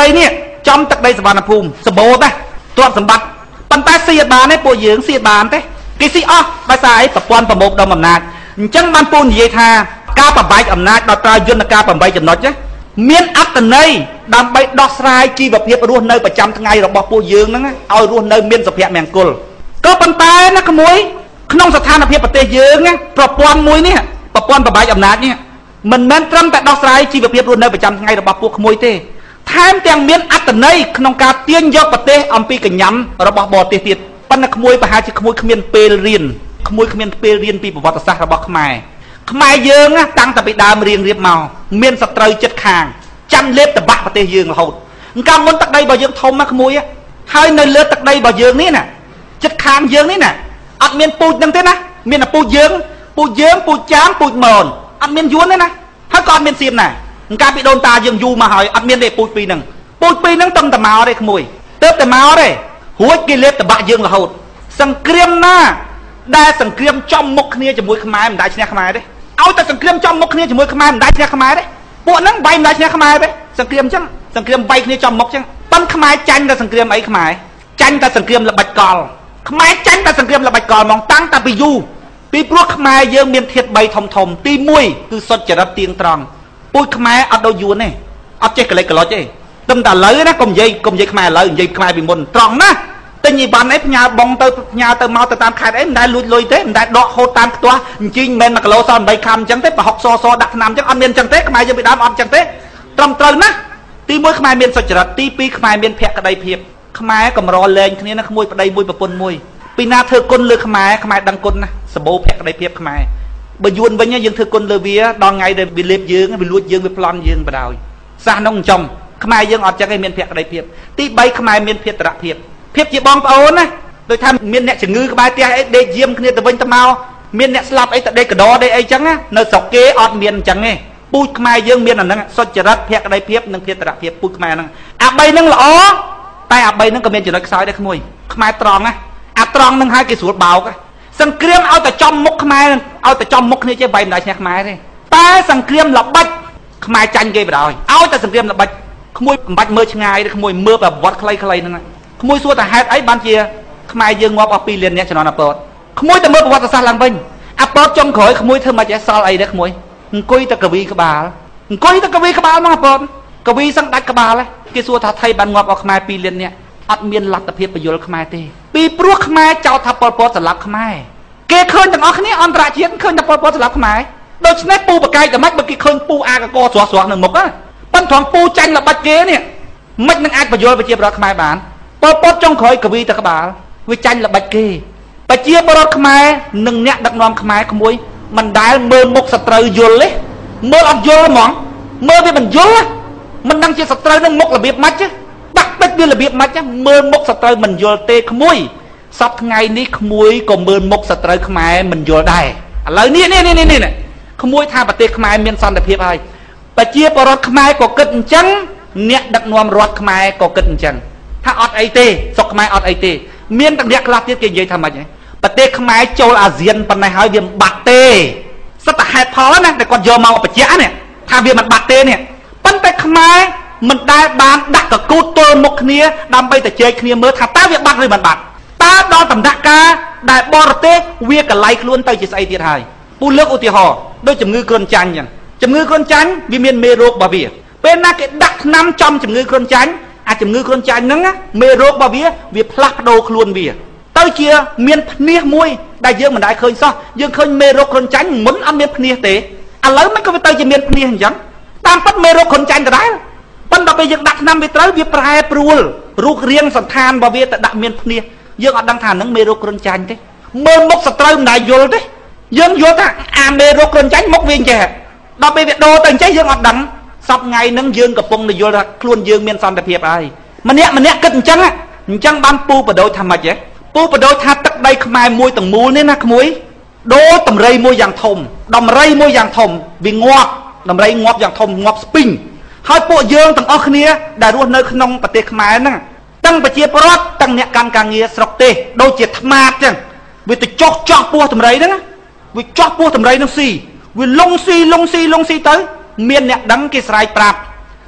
ដីនេះចំទឹកដីសវណ្ណភូមិសម្បូរដែរទ្រព្យសម្បត្តិប៉ុន្តែស៊ីអត់បានទេពួកយើងស៊ីអត់បានទេគេស៊ីអស់ដោយសារអីប្រព័ន្ធប្រមូលផ្ដុំអំណាចអញ្ចឹងបានពូនិយាយថាការបំបែកអំណាចដោយប្រើយន្តការ8ចំណុចមានអត្តន័យដើម្បីដោះស្រាយជីវភាពរស់នៅប្រចាំថ្ងៃរបស់ពួកយើងហ្នឹងឲ្យរស់នៅមានសុភមង្គលក៏ប៉ុន្តែណាក្មួយក្នុងស្ថានភាពប្រទេសយើងប្រព័ន្ធមួយនេះប្រព័ន្ធបំបែកអំណាចនេះមិនមែនត្រឹមតែដោះស្រាយជីវភាពរស់នៅប្រចាំថ្ងៃរបស់ពួកក្មួយទេថែមទាំងមានអត្តន័យក្នុងការទាញយកប្រទេសអំពីកញ្ញាំរបស់បរទេសទៀតប៉ុន្តែក្មួយប្រហែលជាក្មួយគ្មានពេលរៀនក្មួយគ្មានពេលរៀនពីប្រវត្តិសាស្ត្ររបស់ខ្មែរយើងតាំងតែពីដើមរៀងរៀបមកមានសត្រូវចិត្តខាងចាំលេបតបាក់ប្រទេសយើងរហូតកាលមុនទឹកដីរបស់យើងធំណាក្មួយហើយនៅលើទឹកដីរបស់យើងនេះណាចិត្តខាងយើងនេះណាអត់មានពូជហ្នឹងទេណាមានតែពូជយើងពូជចាមពូជមនអត់មានយួនទេណាហើយក៏អត់មានសៀមណាកាលពីដូនតាយើងយូរមកហើយអត់មានទេពូជពីរហ្នឹងតឹងតែមកទេក្មួយទៅតែមកទេរួចគេលេបតបាក់យើងរហូតសង្គ្រាមណាដែលសង្គ្រាមចំមុខគ្នាជាមួយខ្មែរមិនដែលឈ្នះខ្មែរទេឲ្យតែសង្គ្រាមចំមុខគ្នាជាមួយខ្មែរមិនដែលឈ្នះខ្មែរទេពួកហ្នឹងបាយមិនដែលឈ្នះខ្មែរទេសង្គ្រាមអញ្ចឹងសង្គ្រាមបាយគ្នាចំមុខអញ្ចឹងប៉ុន្តែខ្មែរចាញ់តែសង្គ្រាមអីខ្មែរចាញ់តែសង្គ្រាមល្បិចកលខ្មែរចាញ់តែសង្គ្រាមល្បិចកលហ្មងតាំងតែពីយូរពីព្រោះខ្មែរយើងមានធាតុ3ធំទី1គឺសុចរិតទៀងត្រង់ពូជខ្មែរអត់ដូចយួនទេអត់ចេះកលិចកលុចទេតែឥឡូវណាកុំនិយាយខ្មែរឥឡូវនិយាយខ្មែរពីមុនត្រង់ណាទិញអីវ៉ាន់អីផ្ញើបងទៅផ្ញើទៅមកទៅតាមខេត្តអីមិនដែលលួចលុយទេមិនដែលដកហូតតាមខ្ទាស់អញ្ចឹងមិនមែន1គីឡូស8ខាំអញ្ចឹងទេប្រហុកសដាក់ថ្នាំអញ្ចឹងអត់មានអញ្ចឹងទេខ្មែរយើងពីដើមអត់អញ្ចឹងទេត្រឹមត្រូវណាទី1ខ្មែរមានសុចរិតទី2ខ្មែរមានភក្តីភាពខ្មែរកម្រលែងគ្នាណាក្មួយប្តីមួយប្រពន្ធមួយពីណាធ្វើគុណលើខ្មែរដឹងគុណណាសម្បូរភក្តីភាពខ្មែរបើយួនវិញយើងធ្វើគុណលើវាដល់ថ្ងៃដែលវាលេបយើងវាលួចយើងវាប្លន់យើងបដ ாய் សះនោះចំខ្មែរយើងអត់ចឹងឯងមានភក្តីភាពទី3ខ្មែរមានភេត្រភាពភាពជាបងប្អូនណាដូចថាមានអ្នកជំងឺក្បែរផ្ទះអីដេកយាមគ្នាទៅវិញទៅមកមានអ្នកស្លាប់អីទៅដេកកដោដេកអីចឹងនៅស្រុកគេអត់មានអញ្ចឹងទេពូជខ្មែរយើងមានអាហ្នឹងសុចរិតភក្តីភាពនិងភេត្រភាពពូជខ្មែរហ្នឹងអា3ហ្នឹងល្អតែអា3ហ្នឹងក៏មានចំណុចខ្សោយដែរក្មួយខ្មែរត្រង់ណាអាត្រង់ហ្នឹងហើយគេស្រួលបោកសង្គ្រាមឲ្យតែចំមុខខ្មែរឲ្យតែចំមុខគ្នាចេះបាយមិនដាច់ឈ្នះខ្មែរទេតែសង្គ្រាមល្បិចខ្មែរចាញ់គេបដ ாய் ឲ្យតែសង្គ្រាមល្បិចក្មួយមិនបាច់មើលឆ្ងាយទេក្មួយមើលប្រវត្តិខ្លីៗហ្នឹងក្មួយសួរតែហេតុអីបានជាខ្មែរយើងងាប់អស់2លានអ្នកជំនាន់អាពតក្មួយតែមើលប្រវត្តិសាស្ត្រឡើងវិញអាពតចុងក្រោយក្មួយធ្វើមិនចេះសល់អីទេក្មួយអង្គុយតែកវីក្បាលមកអាពតកវីសឹងដាច់ក្បាលគេសួរថាថៃបានងាប់អស់ខ្មែរ2លានអ្នកអត់មានលទ្ធភាពបញ្យលខ្មែរទេពីព្រោះខ្មែរចោទថាប៉ុលពតសម្លាប់ខ្មែរគេឃើញទាំងអស់គ្នាអន្តរជាតិឃើញថាប៉ុលពតសម្លាប់ខ្មែរដូច្នេះពូបកាយតែម៉េចបើគេឃើញពូអាកកស្រស់នៅមុខប៉ុន្តែត្រង់ពូចាញ់ល្បិចគេនេះមិននឹងអាចបញ្យលប្រជាប្រដ្ឋខ្មែរបានប៉ុលពតចុងក្រោយកវីតែក្បាលវាចាញ់ល្បិចគេប្រជាប្រដ្ឋខ្មែរនិងអ្នកដឹកនាំខ្មែរក្មួយមិនដែលមើលមុខសត្រូវយល់ទេមើលអត់យល់ហ្មងមើលវាមិនយល់មិនដឹងជាសត្រូវនឹងមុខរបៀបម៉េចដាក់ពេចវារបៀបម៉េចមើលមុខសត្រូវមិនយល់ទេក្មួយសប្តាហ៍ថ្ងៃនេះក្មួយក៏មើលមុខសត្រូវខ្មែរមិនយល់ដែរឥឡូវនេះក្មួយថាប្រទេសខ្មែរមានសន្តិភាពហើយប្រជាពលរដ្ឋខ្មែរក៏គិតអញ្ចឹងអ្នកដឹកនាំរដ្ឋខ្មែរក៏គិតអញ្ចឹងថាអត់អីទេស្រុកខ្មែរអត់អីទេមានតែអ្នកខ្លះទៀតគេនិយាយថាម៉េចប្រទេសខ្មែរចូលអាស៊ានប៉ុណ្ណេះហើយវាមិនបាត់ទេសិតតែហេតុផលណាតែគាត់យកមកបញ្ជាក់នេះថាវាមិនបាត់ទេនេះប៉ុន្តែខ្មែរមិនដែលបានដាក់កកូតទល់មុខគ្នាដើម្បីតែជែកគ្នាមើលថាតើវាបាត់ឬមិនបាត់តើដល់ដំណាក់កាលដែលបរទេសវាកលៃខ្លួនទៅជាស្អីទៀតហើយពូលើកឧទាហរណ៍ដូចជំងឺគ្រុនចាញ់អញ្ចឹងជំងឺគ្រុនចាញ់វាមានមេរោគរបស់វាពេលណាគេដាក់ថ្នាំចំជំងឺគ្រុនចាញ់អាជំងឺគ្រុនចាញ់ហ្នឹងមេរោគរបស់វាផ្លាស់ប្ដូរខ្លួនវាទៅជាមានភ្នាសមួយដែលយើងមិនដែលឃើញសោះយើងឃើញមេរោគគ្រុនចាញ់មុនអត់មានភ្នាសទេឥឡូវមិនក៏វាទៅជាមានភ្នាសអញ្ចឹងតាមពិតមេរោគគ្រុនចាញ់ដដែលប៉ុន្តែពេលយើងដាក់ថ្នាំវាត្រូវវាប្រែប្រួលរូបរាងសន្តានរបស់វាទៅដាក់មានភ្នាសយើងអត់ដឹងថាហ្នឹងមេរោគគ្រុនចាញ់ទេមើលមុខសត្រូវមិនដែលយល់ទេយើងយល់ថាអាមេរោគគ្រុនចាញ់មុខវាអញ្ចេះដល់ពេលវាដូរទៅអញ្ចេះយើងអត់ដឹងសប្ថ្ងៃហ្នឹងយើងកំពុងយល់ថាខ្លួនយើងមានសន្តិភាពហើយម្នាក់គិតអញ្ចឹងបានពូបដូរថាម៉េចពូបដូរថាទឹកដីខ្មែរមួយទាំងមូលនេះណាក្មួយដូរតម្រៃមួយយ៉ាងធំតម្រៃមួយយ៉ាងធំវាងាប់តម្រៃងាប់យ៉ាងធំងាប់ស្ពីងហើយពួកយើងទាំងអស់គ្នាដែលរស់នៅក្នុងប្រទេសខ្មែរហ្នឹងទាំងប្រជាពលរដ្ឋទាំងអ្នកកាន់ការងារស្រុកទេសដូចជាថ្មាតចឹងវាទៅចោះពោះតម្រៃហ្នឹងវាចោះពោះតម្រៃហ្នឹងស៊ីវាលងស៊ីទៅមានអ្នកដឹងគេស្រែកប្រាប់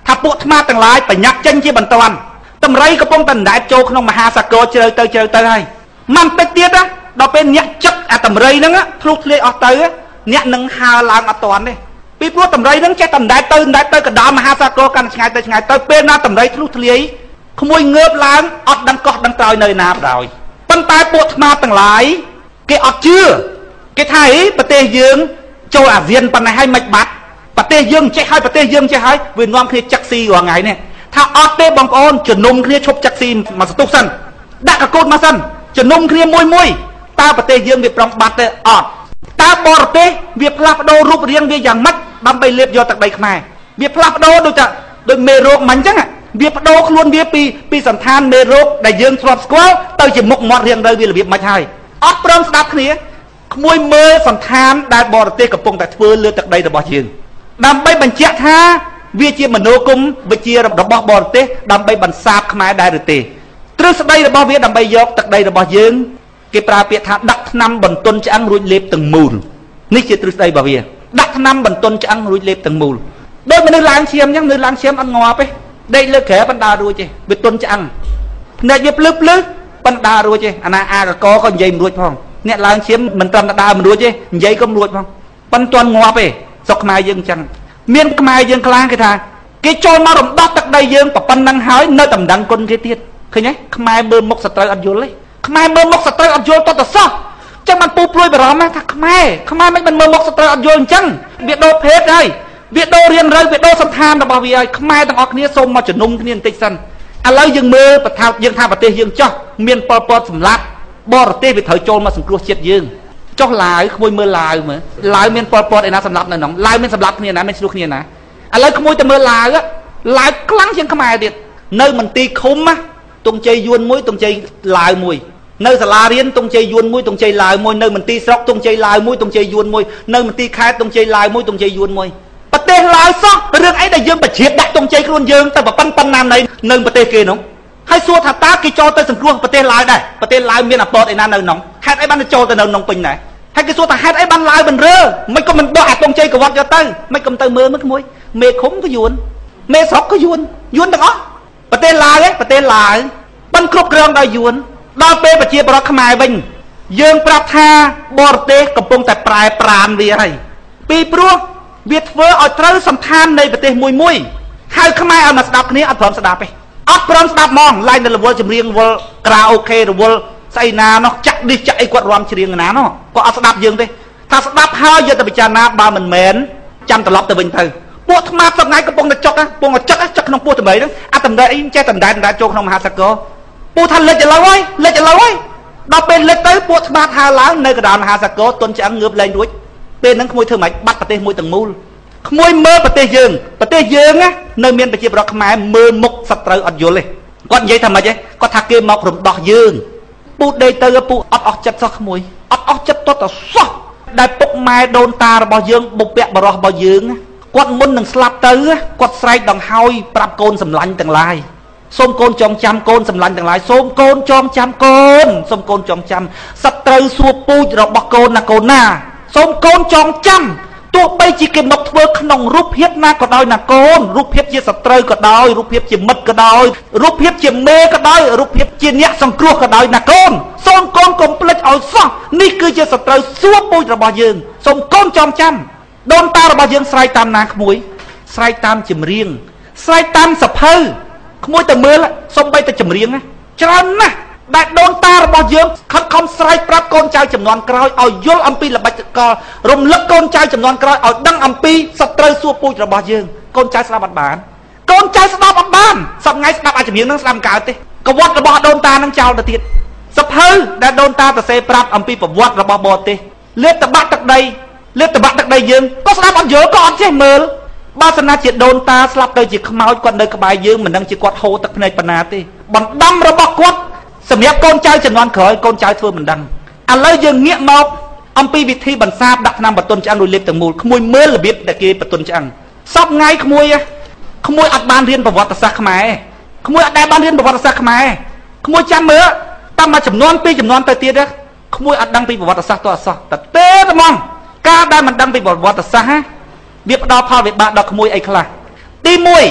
ថាពួកថ្មទាំងឡាយបញ្ញាក់ចេញជាបន្ទាន់តម្រៃកំពុងតែដណ្ដែតចូលក្នុងមហាសាគរជ្រៅទៅហើយមិនតិចទៀតណាដល់ពេលអ្នកចឹកអាតម្រៃហ្នឹងធ្លុះធ្លាយអស់ទៅអ្នកនឹងហើរឡើងអត់តាន់ទេពីព្រោះតម្រៃហ្នឹងចេះតែដណ្ដែតទៅកណ្ដាលមហាសាគរកាន់ឆ្ងាយទៅពេលណាតម្រៃធ្លុះធ្លាយក្មួយងើបឡើងអត់ដឹងកោះដឹងក្រោយនៅណាបណ្ដោយប៉ុន្តែពួកថ្មទាំងឡាយគេអត់ជឿគេថាប្រទេសយើងចូលអាស៊ានប៉ុណ្ណេះហើយមិនបាត់ប្រទេសយើងចេះហើយវានាំគ្នាចាក់ស៊ីរាល់ថ្ងៃនេះថាអត់ទេបងប្អូនជំនុំគ្នាឈប់ចាក់ស៊ីមកស្ទុះសិនដាក់កកូតមកសិនជំនុំគ្នាមួយតើប្រទេសយើងវាប្រំបាត់ទេអត់តើបរទេសវាផ្លាស់ប្ដូររូបរាងវាយ៉ាងម៉េចដើម្បីលេបយកទឹកដីខ្មែរវាផ្លាស់ប្ដូរដូចមេរោគមិនអញ្ចឹងវាប្ដូរខ្លួនវាពីសន្តានមេរោគដែលយើងធ្លាប់ស្គាល់ទៅជាមុខមាត់រៀងទៅវារបៀបមិនហើយអត់ព្រមស្ដាប់គ្នាក្មួយមើលសន្តានដែលបរទេសកំពុងតែធ្វើលើទឹកដីរបស់យើងដើម្បីបញ្ជាក់ថាវាជាមនោគមវិជ្ជារបស់បរទេសដើម្បីបន្សាបខ្មែរដែរឬទេទ្រឹស្ដីរបស់វាដើម្បីយកទឹកដីរបស់យើងគេប្រើពាក្យថាដាក់ថ្នាំបន្ទន់ឆ្អឹងរួចលេបទាំងមូលនេះជាទ្រឹស្ដីរបស់វាដាក់ថ្នាំបន្ទន់ឆ្អឹងរួចលេបទាំងមូលដូចមនុស្សឡើងឈាមអញ្ចឹងនៅឡើងឈាមអត់ងាប់ទេដេកលើក្រែបណ្ដារួចទេវាទន់ឆ្អឹងភ្នែកវាភ្លឺបណ្ដារួចទេអាណាអាកកក៏និយាយមិនរួចផងអ្នកឡើងឈាមមិនត្រឹមតែដើរមិនរួចទេនិយាយក៏មិនរួចផងប៉ុន្តែងាប់ទេស្រុកខ្មែរយើងអញ្ចឹងមានខ្មែរយើងខ្លះគេថាគេចូលមករំដោះទឹកដីយើងប៉ុណ្ណឹងហើយនៅតែមិនដឹងគុណគេទៀតឃើញទេខ្មែរមើលមុខសត្រូវអត់យល់ទេខ្មែរមើលមុខសត្រូវអត់យល់តតសោះចឹងបានពូព្រួយបារម្ភថាខ្មែរមិនមើលមុខសត្រូវអត់យល់អញ្ចឹងវាដូរភេទហើយវាដូររៀនរើវាដូរសន្តានរបស់វាហើយខ្មែរទាំងអស់គ្នាសូមមកជំនុំគ្នាបន្តិចសិនឥឡូវយើងមើលប្រថាយើងថាប្រទេសយើងចោះមានប៉ុលពតសម្លាប់បរទេសវាត្រូវចូលមកសង្គ្រោះជាតិយើងចុះឡាវក្មួយមើលឡាវមើលឡាវមានប៉ុលពតឯណាសម្លាប់នៅក្នុងឡាវមានសម្លាប់គ្នាណាមានឆ្លោះគ្នាណាឥឡូវក្មួយទៅមើលឡាវខ្លាំងជាងខ្មែរទៀតនៅមន្ទីរឃុំទងជ័យយួនមួយទងជ័យឡាវមួយនៅសាលារៀនទងជ័យយួនមួយទងជ័យឡាវមួយនៅមន្ទីរស្រុកទងជ័យឡាវមួយទងជ័យយួនមួយនៅមន្ទីរខេត្តទងជ័យឡាវមួយទងជ័យយួនមួយប្រទេសឡាវសោះរឿងអីដែលយើងបជ្រាបដាក់ទងជ័យខ្លួនយើងទៅប៉ុណ្ណានៅប្រទេសគេនោះហើយសួរថាតើគេចូលទៅសង្គ្រោះប្រទេសឡាវដែរប្រទេសឡាវមានអពតឯណានៅក្នុងហេតុអីបានទៅចូលទៅនៅក្នុងពេញដែរហើយគេសួរថាហេតុអីបានឡាវមិនរើមិនក៏មិនដកអាទងជ័យកវត្តយកទៅមិនក៏ទៅមើលមើលក្មួយមេឃុំក៏យួនមេស្រុកក៏យួនទាំងអស់ប្រទេសឡាវប៉ុនគ្រប់គ្រងដោយយួនដល់ពេលប្រជាប្រដ្ឋខ្មែរវិញយើងប្រាប់ថាបរទេសកំពុងតែប្រែប្រានវាហើយពីព្រោះវាធ្វើឲ្យត្រូវសន្តាននៃប្រទេសមួយហើយខ្មែរឲ្យមកស្ដាប់គ្នាអត់ព្រមស្ដាប់ទេអត់ព្រមស្ដាប់ហ្មងឡើងទៅរវល់ចម្រៀងរវល់ក្រៅអូខេរវល់ស្អីណានោះចាក់នេះចាក់អីគាត់រាំច្រៀងណានោះគាត់អត់ស្ដាប់យើងទេថាស្ដាប់ហើយយកទៅពិចារណាបើមិនមែនចាំត្រឡប់ទៅវិញទៅពួកថ្មផ្សព្វថ្ងៃកំពុងតែចុកក្នុងពោះតម្រៃហ្នឹងអាតម្រៃអីចេះដណ្ដែតចូលក្នុងមហាសាគរពូថាលិចឥឡូវហើយដល់ពេលលិចទៅពួកថ្មហើរឡើងនៅកណ្ដាលមហាសាគរទុនឆ្អឹងងើបលែងរួចពេលហ្នឹងក្មួយធ្វើម៉េចបាត់ប្រទេសមួយទាំងមូលក្មួយមើលប្រទេសយើងណានៅមានប្រជាប្រដ្ឋខ្មែរមើលមុខសត្រូវអត់យល់ទេគាត់និយាយថាម៉េចទេគាត់ថាគេមករំដោះយើងពូដេកទៅពូអត់អស់ចិត្តសោះក្មួយអត់អស់ចិត្តតតសោះដែលពុកម៉ែដូនតារបស់យើងបុព្វបុរសរបស់យើងគាត់មុននឹងស្លាប់ទៅគាត់ស្រែកដង្ហោយប្រាប់កូនសម្លាញ់ទាំងឡាយសូមកូនចងចាំកូនសម្លាញ់ទាំងឡាយសូមកូនចងចាំកូនសូមកូនចងចាំសត្រូវសួរពូជរបស់កូនណាកូនណាសូមកូនចងចាំទោះបីជាគេមកធ្វើក្នុងរូបភាពណាក៏ដោយណាកូនរូបភាពជាសត្រូវក៏ដោយរូបភាពជាមិត្តក៏ដោយរូបភាពជាមេក៏ដោយរូបភាពជាអ្នកសង្គ្រោះក៏ដោយណាកូនសូមកូនកុំភ្លេចឲ្យសោះនេះគឺជាសត្រូវសួរពូជរបស់យើងសូមកូនចងចាំដូនតារបស់យើងស្រែកតាមណាក្មួយស្រែកតាមចម្រៀងស្រែកតាមសភៅក្មួយទៅមើលសំបីតែចម្រៀងច្រើនណាស់ដែលដូនតារបស់យើងខិតខំស្រែកប្រាប់កូនចៅចំនួនក្រោយឲ្យយល់អំពីល្បិចកលរំលឹកកូនចៅចំនួនក្រោយឲ្យដឹងអំពីសត្រូវសួរពូជរបស់យើងកូនចៅស្ដាប់អត់បានកូនចៅស្ដាប់អត់បានសប្ងៃស្ដាប់អាចម្រៀងនឹងស្ដាប់កើតទេកវត្តរបស់ដូនតានឹងចោលទៅទៀតសភៅដែលដូនតាសរសេរប្រាប់អំពីប្រវត្តិរបស់បរទេសលេបតបាក់ទឹកដីយើងក៏ស្ដាប់អត់យល់ក៏អត់ចេះមើលបើសិនណាជាដូនតាស្លាប់ទៅជាខ្មោចគាត់នៅក្បែរយើងមិនដឹងជាគាត់ហូរទឹកភ្នែកបណ្ណាទេបណ្ដាំរបស់គាត់សម្រាប់កូនចៅជំនាន់ក្រោយកូនចៅធ្វើមិនដឹងឥឡូវយើងងាកមកអំពីវិធីបន្សាបដាក់ថ្នាំបន្ទន់ឆ្អឹងរួចលេបទាំងមូលក្មួយមើលរបៀបដែលគេបន្ទន់ឆ្អឹងសពថ្ងៃក្មួយអត់បានរៀនប្រវត្តិសាស្ត្រខ្មែរក្មួយអត់ដែលបានរៀនប្រវត្តិសាស្ត្រខ្មែរក្មួយចាំមើលតាមមួយចំនួនពីរចំនួនទៅទៀតក្មួយអត់ដឹងពីប្រវត្តិសាស្ត្រទៅអសោះតែទេហ្មងការដែលមិនដឹងពីប្រវត្តិសាស្ត្រវាផ្ដល់ផលវិបាកដល់ក្មួយអីខ្លះទី1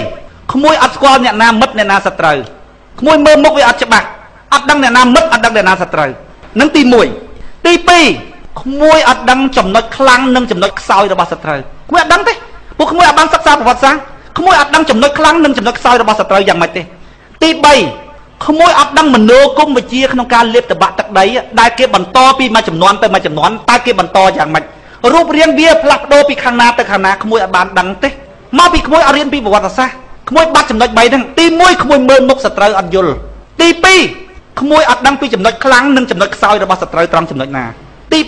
ក្មួយអត់ស្គាល់អ្នកណាមិត្តអ្នកណាសត្រូវក្មួយមើលមុខវាអត់ច្បាស់អត់ដឹងអ្នកណាមិត្តអត់ដឹងអ្នកណាសត្រូវនឹងទី1ទី2ក្មួយអត់ដឹងចំណុចខ្លាំងនិងចំណុចខ្សោយរបស់សត្រូវក្មួយអត់ដឹងទេពួកក្មួយអត់បានសិក្សាប្រវត្តិសាស្ត្រក្មួយអត់ដឹងចំណុចខ្លាំងនិងចំណុចខ្សោយរបស់សត្រូវយ៉ាងម៉េចទេទី3ក្មួយអត់ដឹងមនោគមវិជ្ជាក្នុងការលេបតបាក់ទឹកដីដែលគេបន្តពីមួយចំនួនទៅមួយចំនួនតើគេបន្តយ៉ាងម៉េចរូបរាងវាផ្លាស់ប្ដូរពីខាងណាទៅខាងណាក្មួយអត់បានដឹងទេមកពីក្មួយអត់រៀនពីប្រវត្តិសាស្ត្រក្មួយបាត់ចំណុច3ហ្នឹងទី1ក្មួយមើលមុខសត្រូវអត់យល់ទី2ក្មួយអត់ដឹងពីចំណុចខ្លាំងនិងចំណុចខ្សោយរបស់សត្រូវត្រង់ចំណុចណាទី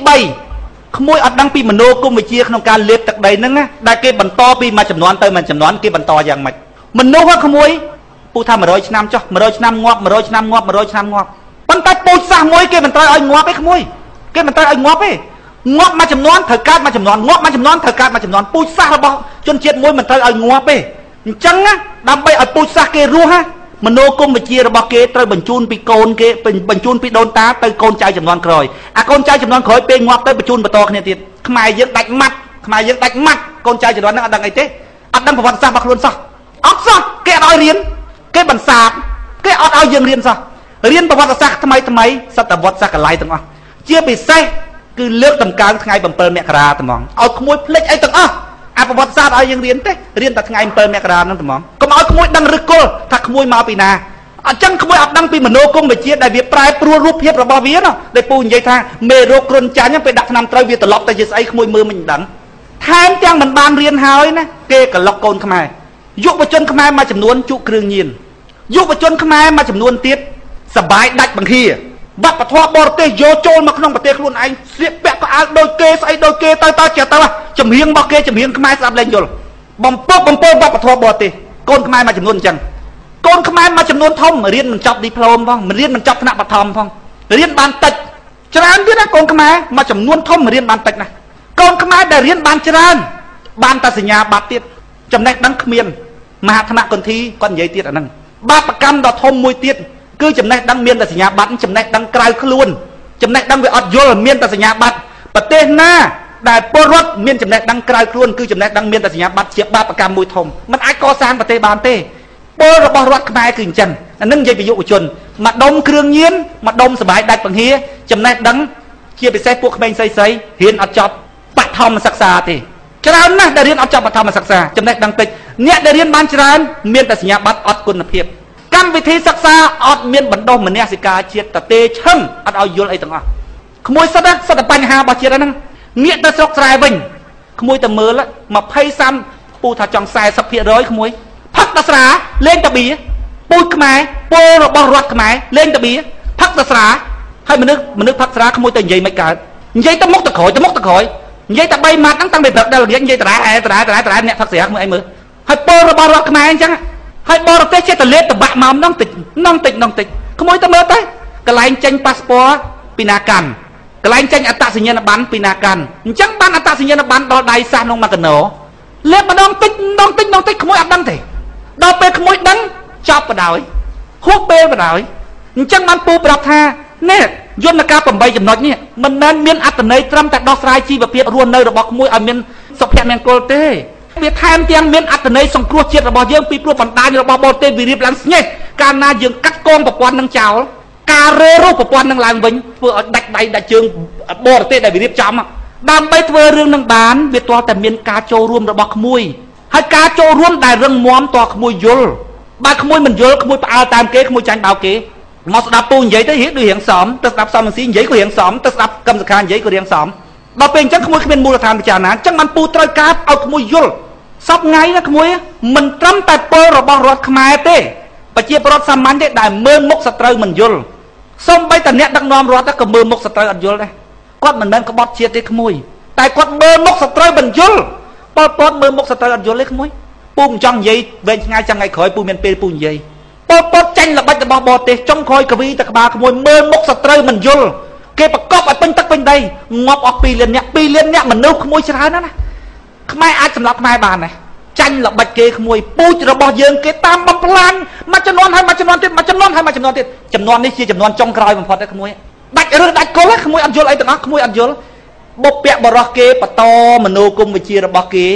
3ក្មួយអត់ដឹងពីមនោគមវិជ្ជាក្នុងការលេបទឹកដីហ្នឹងដែលគេបន្តពីមួយចំនួនទៅមួយចំនួនគេបន្តយ៉ាងម៉េចមនុស្សក្មួយពូថា100ឆ្នាំចុះ100ឆ្នាំងាប់100ឆ្នាំងាប់100ឆ្នាំងាប់ប៉ុន្តែពូជសាសមួយគេមិនត្រូវឲ្យងាប់ទេក្មួយគេមិនត្រូវឲ្យងាប់ទេងាប់មួយចំនួនត្រូវកើតមួយចំនួនងាប់មួយចំនួនត្រូវកើតមួយចំនួនពូជសាសរបស់ជនជាតិមួយមិនត្រូវឲ្យងាប់ទេអញ្ចឹងដើម្បីឲ្យពូជសាសគេរស់មនោគមវិជ្ជារបស់គេត្រូវបញ្ជូនពីកូនគេបញ្ជូនពីដូនតាទៅកូនចៅចំនួនក្រោយអាកូនចៅចំនួនក្រោយពេលងាប់ទៅបញ្ជូនបន្តគ្នាទៀតខ្មែរយើងដាច់ម៉ាត់កូនចៅចំនួនហ្នឹងអត់ដឹងអីទេអត់ដឹងប្រវត្តិសាស្ត្ររបស់ខ្លួនសោះអត់សោះគេអត់ឲ្យរៀនគេបន្សាបគេអត់ឲ្យយើងរៀនសោះរៀនប្រវត្តិសាស្ត្រថ្មីសតវត្សសាស្ត្រកន្លែងទាំងអស់ជាពិសេសគឺលើកតម្កើងថ្ងៃ7មករាត្មងឲ្យក្មួយភ្លេចអីទាំងអស់អាប្រវត្តិសាស្ត្រឲ្យយើងរៀនទេរៀនតែថ្ងៃ7មករាហ្នឹងត្មងកុំឲ្យក្មួយដឹងឫសគល់ថាក្មួយមកពីណាអញ្ចឹងក្មួយអត់ដឹងពីមនោគមវិជ្ជាដែលវាប្រែប្រួលរូបភាពរបស់វាណាដែលពូនិយាយថាមេរោគគ្រុនចាញ់ពេលដាក់ថ្នាំត្រូវវាត្រឡប់ទៅជាស្អីក្មួយមើលមិនដឹងថែមទាំងមិនបានរៀនហើយណាគេក្លុកកូនខ្មែរយុវជនខ្មែរមួយចំនួនជក់គ្រឿងញៀនយុវជនខ្មែរមួយចំនួនទៀតសបាយដាច់បង្គាវប្បធម៌បរទេសយកចូលមកក្នុងប្រទេសខ្លួនឯងស្លៀកពាក់ក៏អាវដូចគេស្អីដូចគេទៅចេះទៅចម្រៀងរបស់គេចម្រៀងខ្មែរស្ដាប់លេងយល់បំពើវប្បធម៌បរទេសកូនខ្មែរមួយចំនួនអញ្ចឹងកូនខ្មែរមួយចំនួនធំរៀនមិនចប់ឌីប្លូមផងរៀនមិនចប់ថ្នាក់បឋមផងរៀនបានតិចច្រើនទៀតណាកូនខ្មែរមួយចំនួនធំរៀនបានតិចណាកូនខ្មែរដែលរៀនបានច្រើនបានតែសញ្ញាបត្រទៀតចំណេះដឹងគ្មានមហាថ្នាក់គន្ធីគាត់និយាយទៀតអាហ្នឹងបាបកម្មដ៏ធំមួយទៀតគឺចំណេះដឹងមានតែសញ្ញាបត្រចំណេះដឹងក្រៅខ្លួនចំណេះដឹងវាអត់យល់មានតែសញ្ញាបត្រប្រទេសណាដែលពលរដ្ឋមានចំណេះដឹងក្រៅខ្លួនគឺចំណេះដឹងមានតែសញ្ញាបត្រជាបាបកម្មមួយធំមិនអាចកសាងប្រទេសបានទេពលរបស់រដ្ឋខ្មែរគឺអញ្ចឹងអានឹងនិយាយពីយុវជនមកដុំគ្រឿងញៀនមកដុំសបាយដាច់បង្ហាចំណេះដឹងជាពិសេសពួកក្មេងស្រីរៀនអត់ចប់បឋមសិក្សាទេច្រើនណាស់ដែលរៀនអត់ចប់បឋមសិក្សាចំណេះដឹងតិចអ្នកដែលរៀនបានច្រើនមានតែសញ្ញាបត្រអត់គុណភាពកម្មវិធីសិក្សាអត់មានបណ្ដុះមនសិការជាតិតទេឈឹងអត់ឲ្យយល់អីទាំងអស់ក្មួយសិតតែបញ្ហារបស់ជាតិហ្នឹងងាកទៅស្រុកស្រែវិញក្មួយតែមើល20 30ពូថាចង់ 40% ក្មួយផឹកតស្រាលេងតបៀពូជខ្មែរពលរបស់រដ្ឋខ្មែរលេងតបៀផឹកតស្រាហើយមនុស្សផឹកស្រាក្មួយទៅនិយាយមិនកើតនិយាយទៅមុខទៅក្រោយនិយាយតែ3ម៉ាត់ហ្នឹងតាំងពីព្រឹកដល់ល្ងាចនិយាយតារ៉ែអ្នកផឹកស្រាក្មួយអីមើលហើយពលរបស់រដ្ឋខ្មែរអញ្ចឹងហើយបរទេសចេះតែលេបតបាក់មកនងតិចក្មួយទៅមើលទៅកន្លែងចេញប៉ាសពតពីណាកាន់កន្លែងចេញអត្តសញ្ញាណប័ណ្ណពីណាកាន់អញ្ចឹងបានអត្តសញ្ញាណប័ណ្ណដល់ដៃសាសក្នុងមួយកណោលេបម្ដងតិចក្មួយអត់ដឹងទេដល់ពេលក្មួយដឹងចប់បដ ாய் ហួសពេលបដ ாய் អញ្ចឹងបានពូប្រាប់ថានេះយន្តការ8ចំណុចនេះមិនមែនមានអត្តន័យត្រឹមតែដោះស្រាយជីវភាពរស់នៅរបស់ក្មួយឲ្យមានសុភមង្គលទេវាថែមទាំងមានអត្តន័យសង្គ្រោះជាតិរបស់យើងពីព្រោះបណ្ដាញរបស់បរទេសវារៀបឡើងស្ញេះកាលណាយើងកាត់កងប្រព័ន្ធនឹងចោលការរើរូបប្រព័ន្ធនឹងឡើងវិញធ្វើឲ្យដាច់ដៃដាច់ជើងបរទេសដែលវារៀបចំដើម្បីធ្វើរឿងនឹងបានវាទាល់តែមានការចូលរួមរបស់ក្មួយហើយការចូលរួមដែលរឹងមាំតក្មួយយល់បើក្មួយមិនយល់ក្មួយផ្អើលតាមគេក្មួយចាញ់បោកគេមកស្ដាប់ពូនិយាយទៅដូចរៀងសមទៅស្ដាប់សំស៊ីនិយាយក៏រៀងសមទៅស្ដាប់កឹមសខានិយាយក៏រៀងសមដល់ពេលអញ្ចឹងក្មួយគ្មានមូលដ្ឋានពិចារណាអញ្ចឹងបានពូត្រូវការឲ្យក្មួយយល់សពថ្ងៃណាក្មួយមិនត្រឹមតែពលរបស់រដ្ឋខ្មែរទេប្រជាពលរដ្ឋសាមញ្ញទេដែលមើលមុខសត្រូវមិនយល់សូម្បីតែអ្នកដឹកនាំរដ្ឋក៏មើលមុខសត្រូវអត់យល់ដែរគាត់មិនមែនក្បត់ជាតិទេក្មួយតែគាត់មើលមុខសត្រូវមិនយល់ប៉ុលពតមើលមុខសត្រូវអត់យល់ទេក្មួយពូមិនចង់និយាយវែងឆ្ងាយចាំថ្ងៃក្រោយពូមានពេលពូនិយាយប៉ុលពតចាញ់ល្បិចរបស់បរទេសចុងក្រោយកវីតក្បាលក្មួយមើលមុខសត្រូវមិនយល់គេប្រកបឲ្យពេញទឹកពេញដីងាប់អស់2លានអ្នកមនុស្សក្មួយច្រើនណាស់ខ្មែរអាចសម្លាប់ខ្មែរបានដែរចាញ់ល្បិចគេក្មួយពូជរបស់យើងគេតាមបំផ្លាញមួយចំនួនហើយមួយចំនួនទៀតចំនួននេះជាចំនួនចុងក្រោយបំផុតទេក្មួយដាច់ឬដាច់គល់ក្មួយអត់យល់អីទាំងអស់ក្មួយអត់យល់បុព្វបរោះគេបន្តមនោគមវិជ្ជារបស់គេ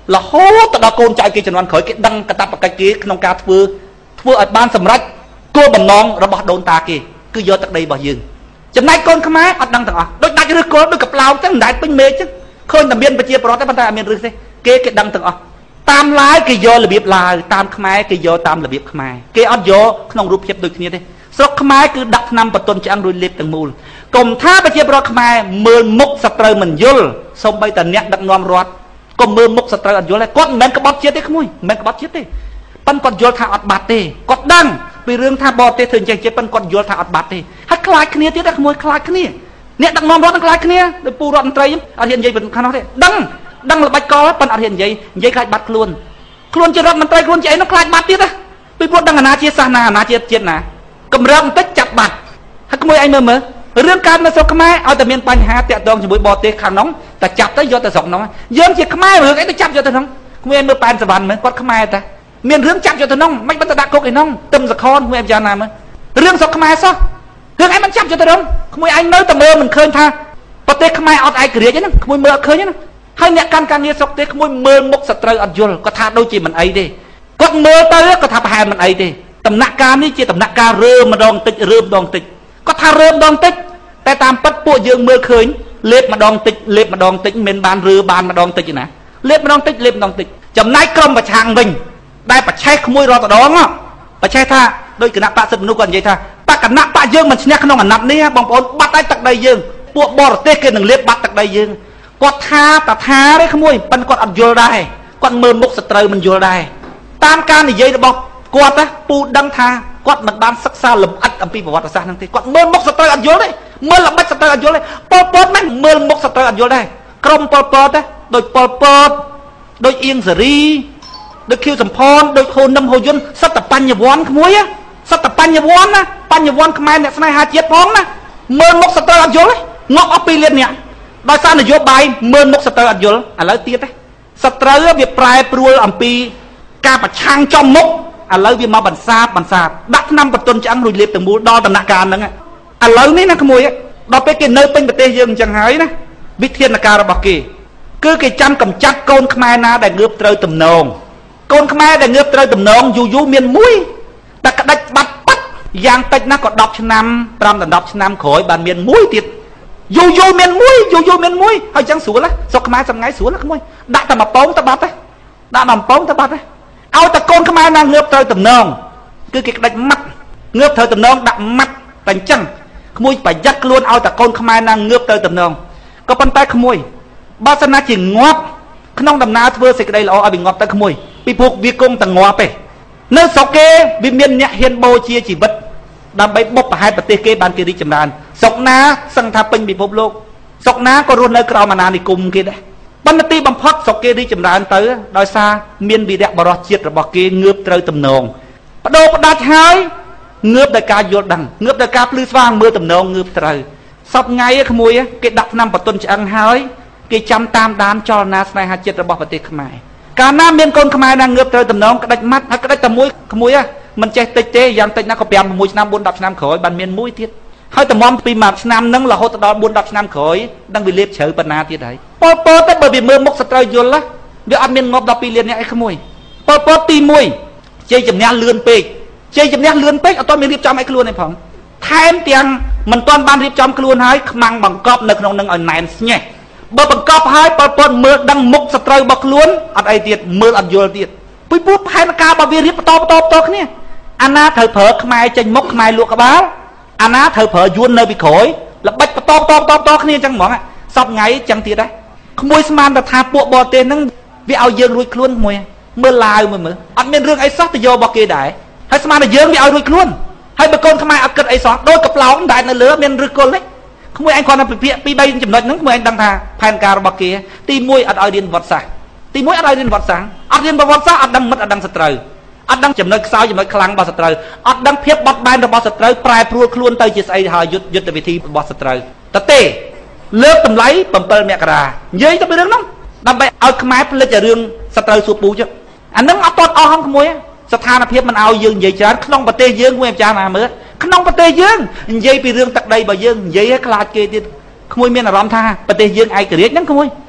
là hố tao đã côn chạy kia cho nó khởi cái đăng cái tập cái kia trong cá vừa ở ban sầm rách cua bầm non rồi bỏ đồn ta kia cứ vô tận đây bỏ dừng chừng này con khmai ở đăng thằng đôi đại cái con đôi cặp lao chắc đại pin mê chứ khơi nằm biên bạch chia pro tới bàn tay miền rừng thế cái đăng thằng tam lái cái vô là biệp là tam khmai cái vô tam là biệp khmai cái ở vô trong rụp hiệp đôi kia thế sọc khmai cứ đặt năm bật tuần chẳng rồi liệp từng mùl cùng tha bạch chia pro khmai mưa mốc sập trời mình vô xong bây tần nhạc đặt ngon rót còn mưa mốc sập trời ở vô lại con men cái bọt chết đấy không ơi men cái bọt chết đấy pan con vô thà ọt bát đấy con đăng vì riêng tha bọt đấy thường chẳng chết pan con vô thà ọt bát đấy hát khai kia tiếc không ơi khai kia nè đặt ngon rót đặt khai kia để pu rót trai ở hiện dây vẫn khăn nó đấy đăng là bạch co pan ở hiện dây khai bát luôn chưa rót mình trai luôn chạy nó khai bát tiếc á vì bọt đăng là na chia sa na chia chết na cầm răng tích chặt bát hát không ơi anh mơ riêngการมาสกไม่เอาแต่เมียนปัญหาแต่ดองจะบุยบอเตะขันน้องแต่จับได้ยอแต่สองน้องเยิ้มเจียขไม่เหมือนไอ้แต่จับยอแต่น้องเมียนเมื่อปานสวรรค์เหมือนกอดขไม่แต่เมียนเรื่องจับยอแต่น้องไม่บรรดาโคกไอ้น้องตึมสะคอนเมียนจานามั้ยเรื่องสกไม่ซะเรื่องไอ้มันจับยอแต่น้องขโมยไอ้เนื้อแต่เมื่อมันเคยท่าปเตะขไม่เอาไอ้เกลียดนั่นขโมยเมื่อเคยนั่นให้เนี่ยการเงี้ยสกเตะขโมยเมื่อมกสตรอัดยลก็ท่าโดยจีมันไอ้ดิก็เมื่อเตะก็ท่าแพ้มันไอ้ดิตำหนักการนี่จีตำหนักการเริ่มมาดองติดเริ่มดองติดก็ท่าเริ่มดองติดแต่ตามปัดพวกยังเมื่อเคยเล็บมาดองติดเล็บมาดองติดเมนบานเรือบานมาดองติดอยู่นะเล็บมาดองติดเล็บมาดองติดจำนายกรมประชางบิงได้ปัจจัยขโมยรอตะดองอ่ะปัจจัยท่าโดยคณะปะสิบนุกันยัยท่าปะคณะปะยังมันชนะขนมอันนับนี้บางคนบัดได้ตักใดยังพวกบอร์เตกินหนึ่งเล็บบัดตักใดยังกอดท่าแต่ท่าได้ขโมยปันกอดอัดโยลได้กอดเมินมุกสตรมันโยลได้ตามการยัยบอกกอดนะปูดังท่ากอดมันบานซักซาลมอัดอัมพีประวัติศาสตร์นั่นทีกอดเมินมุกสตรอัดโยลได้เมื่อหลับไม่สตรอัดโยลได้ปอปอดมันเมื่อมุกสตรอัดโยลได้กรมปอปอดนะโดยปอปอดโดยเอียงสรีโดยคิวสัมพรโดยโคนน้ำโหยนสัตปัญญาวอนขโมยอะสัตปัญญาวอนนะปัญญาวอนขมายเนี่ยสมัยหาเจ็ดพ้องนะเมื่อมุกสตรอัดโยลเลยงอกอปีเลียนเนี่ยโดยสารนโยบายเมื่อมุกสตรอัดโยลอะไรตีดเลยสตรเวียปลายปลัวอัมปีการประชังจอมมุกอะไรเวียมาบันซาดักนำประตูจังรุยเล็บถึงมูดอตำหนักการนั่งอะอะไรนี่นะขโมยอะเราไปกินเนื้อเป็นประเทศยังจังหายนะวิทยาการบอกกี่คือกิจกรรมจัดโกนขมายนาได้เงือบเตยตุ่มนองโกนขมายได้เงือบเตยตุ่มนองอยู่เมียนมุ้ยแต่กระดับบัดปัดยางติดนะก็ดอกชนำปรำแต่ดอกชนำข่อยบานเมียนมุ้ยติดอยู่เมียนมุ้ยให้จังสวนละสกขมายทำไงสวนละขโมยด่าแต่มาป้องตะบัดเลยด่ามาป้องตะบัดเลยเอาแต่โกนขมายนาเงือบเตยตุ่มนองคือกิจกรรมมัดเงือบเตยตุ่มนองดักมัดเป็นจังขโมยไปยัดล้วนเอาแต่คนขมายนางเงือบเตยตำนองก็ปันใต้ขโมยบาสนาจิงงอบขนมดำนาเพื่อสิกได้เราเอาไปงอบแต่ขโมยปีพวกวิกงแต่งอไปเนื้อสกเกวิเมียนเนี่ยเฮียนโบเชียจีบัดดำไปบกไปให้ปฏิเกบานเกริจำรานสกนาสังทาเป็นปีพบโลกสกนาก็รุนในกราวมานานในกลุ่มกี่ได้บรรตีบัมพัดสกเกริจำรานเตอโดยซาเมียนบีเดกบรอเชียระบอกเกเงือบเตยตำนองประโดประดาชายเงือบได้การโยดดังเงือบได้การปลื้มสว่างเมื่อตำนองเงือบเตยสอบไงขโมยเกดักนำประตูจังหายเกจำตามด้านจอนาสในหาเจ็ดระบอกปฏิขมายการน้ำเมียนคนขมายนางเงือบเตยตำนองกระดักมัดกระดักตะมุยขโมยมันใจเตะยันเตะนักขบยำมวยน้ำบุญดับน้ำขอยบันเมียนมุ้ยทิศให้ตะมอมปีหมักน้ำนั่งละหดตะดอนบุญดับน้ำขอยดังวิเล็บเฉยปนาทิศไหนปอปอแต่เบอร์บีเมื่อมกสตรยนละเดี๋ยวอันเมียนงบดับปีเลียนเนี่ยไอ้ขโมยปอปอตีมวยเจจำเนียเลื่อนเปกเจจำเนียเลื่อนเป๊กเอาตอนมีรีบจำไอ้ขลุ่นไอ้ผงแทนเตียงมันตอนบ้านรีบจำขลุ่นหายมังบังกอบในขนมนึงเอาแหนนเนี่ยเบอร์บังกอบหายปอปอนเมื่อดังมุกสตรบักขลุ่นอัดไอเดียเมื่ออัดโยลเดียปุยพูดภายในกาบาวีรีบตอเนี่ยอันน่าเธอเผลอขมายจะมกขมายลวกกระบ้าอันน่าเธอเผลอยวนเนยไปขอยแล้วบัดตอเนี่ยจังหมองอ่ะสอบไงจังทีได้ขโมยสมานแต่ทาปวกบอเตนั่งวิเอาเยืองรุยขลุ่นมวยเมื่อลายเมื่ออัดเป็นเรื่องไอ้ซอกตะโยบอกเกได้ให้สมานแต่เยืองวิเอารุยขลุ่นให้บางคนขมายอัดเกิดไอ้ซอกโดยกับเราได้ในเรือเป็นรึกคนเล็กขโมยไอ้คนนั้นปีใบจำนวนนั้นขโมยไอ้ดังทาแผนการบอกเกตีมวยอัดเอาเรียนวัดสังตีมวยอัดเอาเรียนวัดสังอัดเรียนวัดสังอัดดังมัดอัดดังสตรอัดดังจำนวนสาวจำนวนคลังบอสตรอัดดังเพียบบอดบานบอสตรปลายพลูคล้วนเตยจิตไอหายุดวิธีบอสตรแต่เต้เลิกตำไลปั่มเปิลเมียกราเย้ยจะไปเรื่องน้องดับไปเอาขมายเพื่อจะเรื่องสตรสูปูจ้ะอันนั้นเอาตอนเอาห้องขโมยสถานเพียบมันเอายืงเย้ยจานขนมปะเตยยืงเวมจานาเมื่อขนมปะเตยยืงเย้ยไปเรื่องตักใดบ่ยืงเย้ยให้คลาดเกติขโมยเมียนอารมณ์ท่าปะเตยยืงไอกระเรียกนั่งขโมย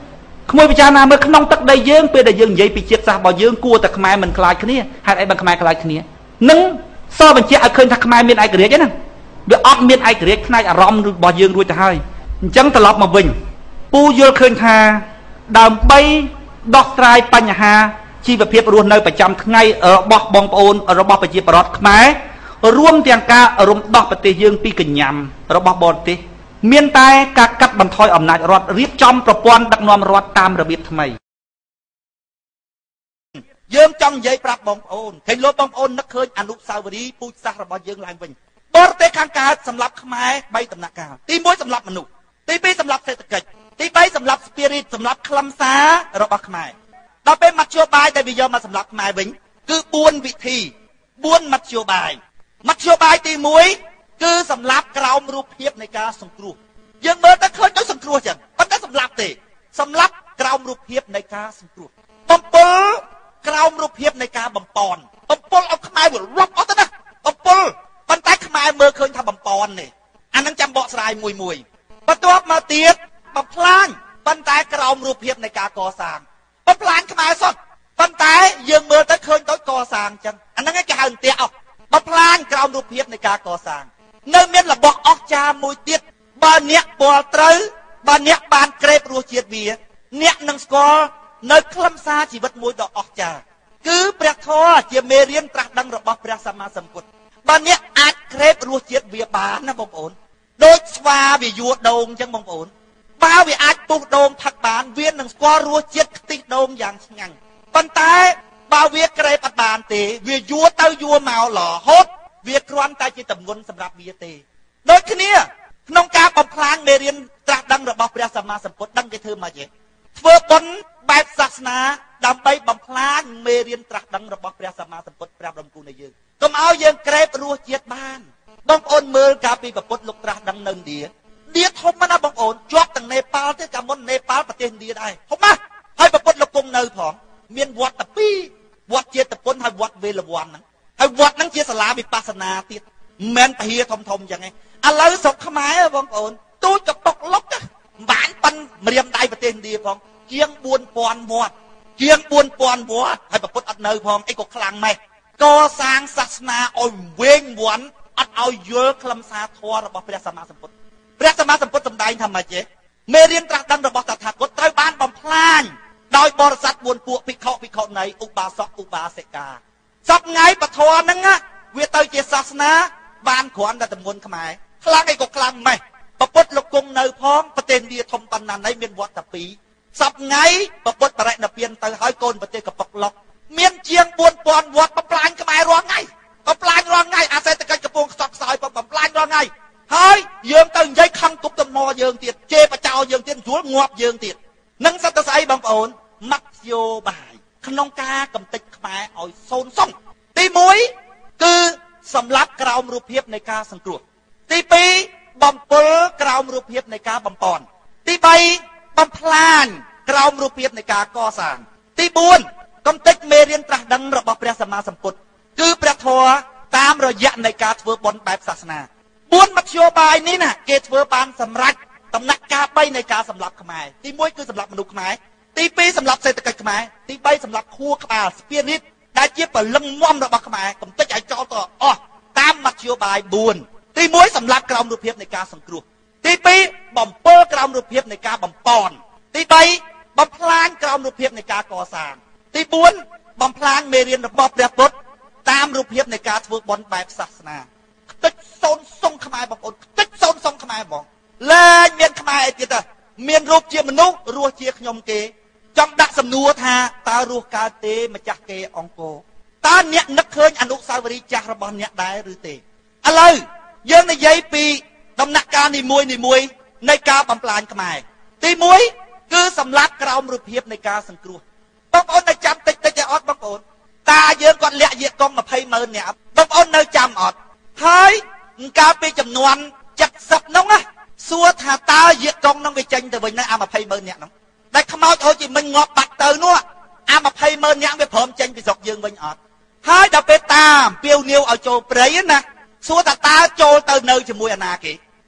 ក្មួយពិចារណាមើលក្នុងទឹកដីយើងពេលដែលយើងនិយាយពីជាតិសាសន៍របស់យើងគួរតែខ្មែរមិនខ្លាចគ្នាហេតុអីបានខ្មែរខ្លាចគ្នានឹងសរបញ្ជាក់ឲ្យឃើញថាខ្មែរមានឯករាជ្យហ្នឹងវាអត់មានឯករាជ្យផ្នែកអារម្មណ៍របស់យើងរួចទៅហើយអញ្ចឹងត្រឡប់មកវិញពូយល់ឃើញថាដើម្បីដោះស្រាយបញ្ហាជីវភាពរស់នៅប្រចាំថ្ងៃរបស់បងប្អូនរបស់ប្រជាពលរដ្ឋខ្មែររួមទាំងការរំដោះប្រទេសយើងពីកញ្ញាំរបស់បរទេសមានតែការកាត់បន្ថយអំណាចរដ្ឋរៀបចំប្រព័ន្ធដឹកនាំរដ្ឋតាមរបៀបថ្មីយើងចង់និយាយប្រាប់បងប្អូនឃើញលោកបងប្អូននឹកឃើញអនុស្សាវរីយ៍ពូជសាសន៍របស់យើងឡើងវិញបរទេសខាងកើតសម្រាប់ខ្មែរ3ដំណាក់កាលទី1សម្រាប់មនុស្សទី2សម្រាប់សេដ្ឋកិច្ចទី3សម្រាប់ spirit សម្រាប់ខ្លឹមសាររបស់ខ្មែរដល់ពេលមធ្យោបាយដែលវាយកមកសម្រាប់ខ្មែរវិញគឺ4វិធី4មធ្យោបាយទី1គឺសម្រាប់ក្រោមរូបភាពនៃការសង្គ្រោះយើងមើលទៅឃើញដូចសង្គ្រោះចឹងប៉ុន្តែសម្រាប់ទេសម្រាប់ក្រោមរូបភាពនៃការសង្គ្រោះ7ក្រោមរូបភាពនៃការបំពន់7ឲ្យខ្មែរវារាប់អស់ទៅណា7ប៉ុន្តែខ្មែរមើលឃើញថាបំពន់នេះអានឹងចាំបកស្រាយមួយបន្ទាប់មកទៀតបំផ្លាញប៉ុន្តែក្រោមរូបភាពនៃការកសាងបំផ្លាញខ្មែរសុទ្ធប៉ុន្តែយើងមើលទៅឃើញដូចកសាងចឹងអាហ្នឹងគេហៅអន្ទាក់អស់បំផ្លាញក្រោមរូបភាពនៃការកសាងនៅមានរបស់អស្ចារ្យមួយទៀតបើអ្នកពលត្រូវបើអ្នកបានក្រេបរសជាតិវាអ្នកនឹងស្គាល់នៅខ្លឹមសារជីវិតមួយដ៏អស្ចារ្យគឺព្រះធម៌ជាមេរៀនត្រាស់ដឹងរបស់ព្រះសម្មាសម្ពុទ្ធបើអ្នកអាចក្រេបរសជាតិវាបានណាបងប្អូនដូចស្វាវាយួរដូងអញ្ចឹងបងប្អូនបើវាអាចពុះដូងផឹកបានវានឹងស្គាល់រសជាតិខ្ទិះដូងយ៉ាងឆ្ងាញ់ប៉ុន្តែបើវាក្រេបអត់បានទេវាយួរទៅយួរមករហូតវាគ្រាន់តែជាទម្ងន់សម្រាប់វាទេដូចគ្នាក្នុងការបំផ្លាញមេរៀនត្រាស់ដឹងរបស់ព្រះសម្មាសម្ពុទ្ធដឹងគេធ្វើមកទេធ្វើបុណ្យបែបសាសនាដើម្បីបំផ្លាញមេរៀនត្រាស់ដឹងរបស់ព្រះសម្មាសម្ពុទ្ធប្រាប់ដំគូនៃយើងកុំឲ្យយើងក្រេបរសជាតិបានបងប្អូនមើលកាលពីពុទ្ធលោកត្រាស់ដឹងនៅឥណ្ឌាធំណាស់បងប្អូនជាប់ទាំងនេប៉ាល់ទេកាលមុននេប៉ាល់ប្រទេសឥណ្ឌាដែរធំណាស់ហើយពុទ្ធលោកគង់នៅផងមានវត្តតែ2វត្តចេតពុនហើយវត្តវេលវ័នហ្នឹងហើយវត្តហ្នឹងជាសាលាវិបស្សនាទៀតមិនមែនពហិធំអញ្ចឹងឯងឥឡូវស្រុកខ្មែរបងប្អូនទូចកតុកលុកបានប៉ិនម្រាមដៃប្រទេសឥណ្ឌាផងជាង 4000 វត្តជាង 4000 វត្តហើយពុទ្ធអត់នៅផងអីក៏ខ្លាំងម៉េះកសាងសាសនាឲ្យវែងវាន់អត់ឲ្យយល់ខ្លឹមសារធម៌របស់ព្រះសម្មាសម្ពុទ្ធព្រះសម្មាសម្ពុទ្ធសម្ដែងថាម៉េចទេមេរៀនត្រាស់ដឹងរបស់តថាគតត្រូវបានបំផ្លាញដោយបរិស័ទ4ពួកភិក្ខុភិក្ខុនីឧបាសកឧបាសិកាសពថ្ងៃពធហ្នឹងវាទៅជាសាសនាបានគ្រាន់តែទម្ងន់ខ្មែរខ្លាំងអីក៏ខ្លាំងម៉េះពុទ្ធលោកគង់នៅផងប្រទេសឥណ្ឌាធំប៉ុណ្ណាណីមានវត្តតែ2សពថ្ងៃពុទ្ធបរិនិព្វានទៅហើយកូនប្រទេសកពុកឡុកមានជាង 4000 វត្តបំផ្លាញខ្មែររាល់ថ្ងៃបំផ្លាញរាល់ថ្ងៃអាសេដ្ឋកិច្ចកំពុងខ្សត់ខ្សោយបំផ្លាញរាល់ថ្ងៃហើយយើងទៅនិយាយខំគប់តំណយើងទៀតជេរបចោយើងទៀតយល់ងាប់យើងទៀតនឹងសត្វទៅស្អីបងប្អូនមធ្យោបាយក្នុងការកំទេចខ្មែរឲ្យសូន្យសងទី1គឺសម្រាប់ក្រោមរូបភាពនៃការសង្គ្រោះទី2បំពល់ក្រោមរូបភាពនៃការបំពន់ទី3បំផ្លាញក្រោមរូបភាពនៃការកសាងទី4កំទេចមេរៀនត្រាស់ដឹងរបស់ព្រះសម្មាសម្ពុទ្ធគឺព្រះធម៌តាមរយៈនៃការធ្វើបុណ្យបែបសាសនា4មធ្យោបាយនេះណាគេធ្វើបានសម្រេចដំណាក់កាល3នៃការសម្លាប់ខ្មែរទី1គឺសម្លាប់មនុស្សខ្មែរទី2សម្លាប់សេដ្ឋកិច្ចខ្មែរទី3សម្លាប់ខួរក្បាលស្ពាននេះដែលជាពលឹងមុំរបស់ខ្មែរកំទេចឲ្យចោលទៅអស់តាមមធ្យោបាយ4ទី1សម្លាប់ក្រោមរូបភាពនៃការសង្គ្រោះទី2បំពល់ក្រោមរូបភាពនៃការបំពន់ទី3បំផ្លាញក្រោមរូបភាពនៃការកសាងទី4បំផ្លាញមេរៀនរបស់ព្រះពុទ្ធតាមរូបភាពនៃការធ្វើបុណ្យបែបសាសនាខ្ទេចសូន្យសងខ្មែរបងប្អូនខ្ទេចសូន្យសងខ្មែរបងលែងមានខ្មែរអីទៀតទេមានរូបជាមនុស្សរស់ជាខ្ញុំគេចង់ដាក់សំណួរថាតើរស់កើតទេម្ចាស់គេអង្គរតើអ្នកនឹកឃើញអនុស្សាវរីយ៍ចាស់របស់អ្នកដែរឬទេឥឡូវយើងនិយាយពីដំណាក់កាលនីមួយនៃការបំផ្លាញខ្មែរទី1គឺសម្លាប់ក្រោមរូបភាពនៃការសង្គ្រោះបងប្អូននៅចាំតិចឲ្យអត់បងប្អូនតាយើងគាត់លាក់យាកង200000នាក់បងប្អូននៅចាំអត់ហើយកាលពីចំនួន70នោះណាសួរថាតើយាកងនោះវាចេញទៅវិញនៅអា200000នាក់នោះដែលខ្មោចហូចជាមិញងាប់បាត់ទៅនោះអា200000នាក់វាព្រមចេញពីស្រុកយើងវិញអត់ហើយដល់ពេលតាអំពាវនាវឲ្យចូលព្រៃណាសួរថាតើចូលទៅនៅជាមួយអាណាគេ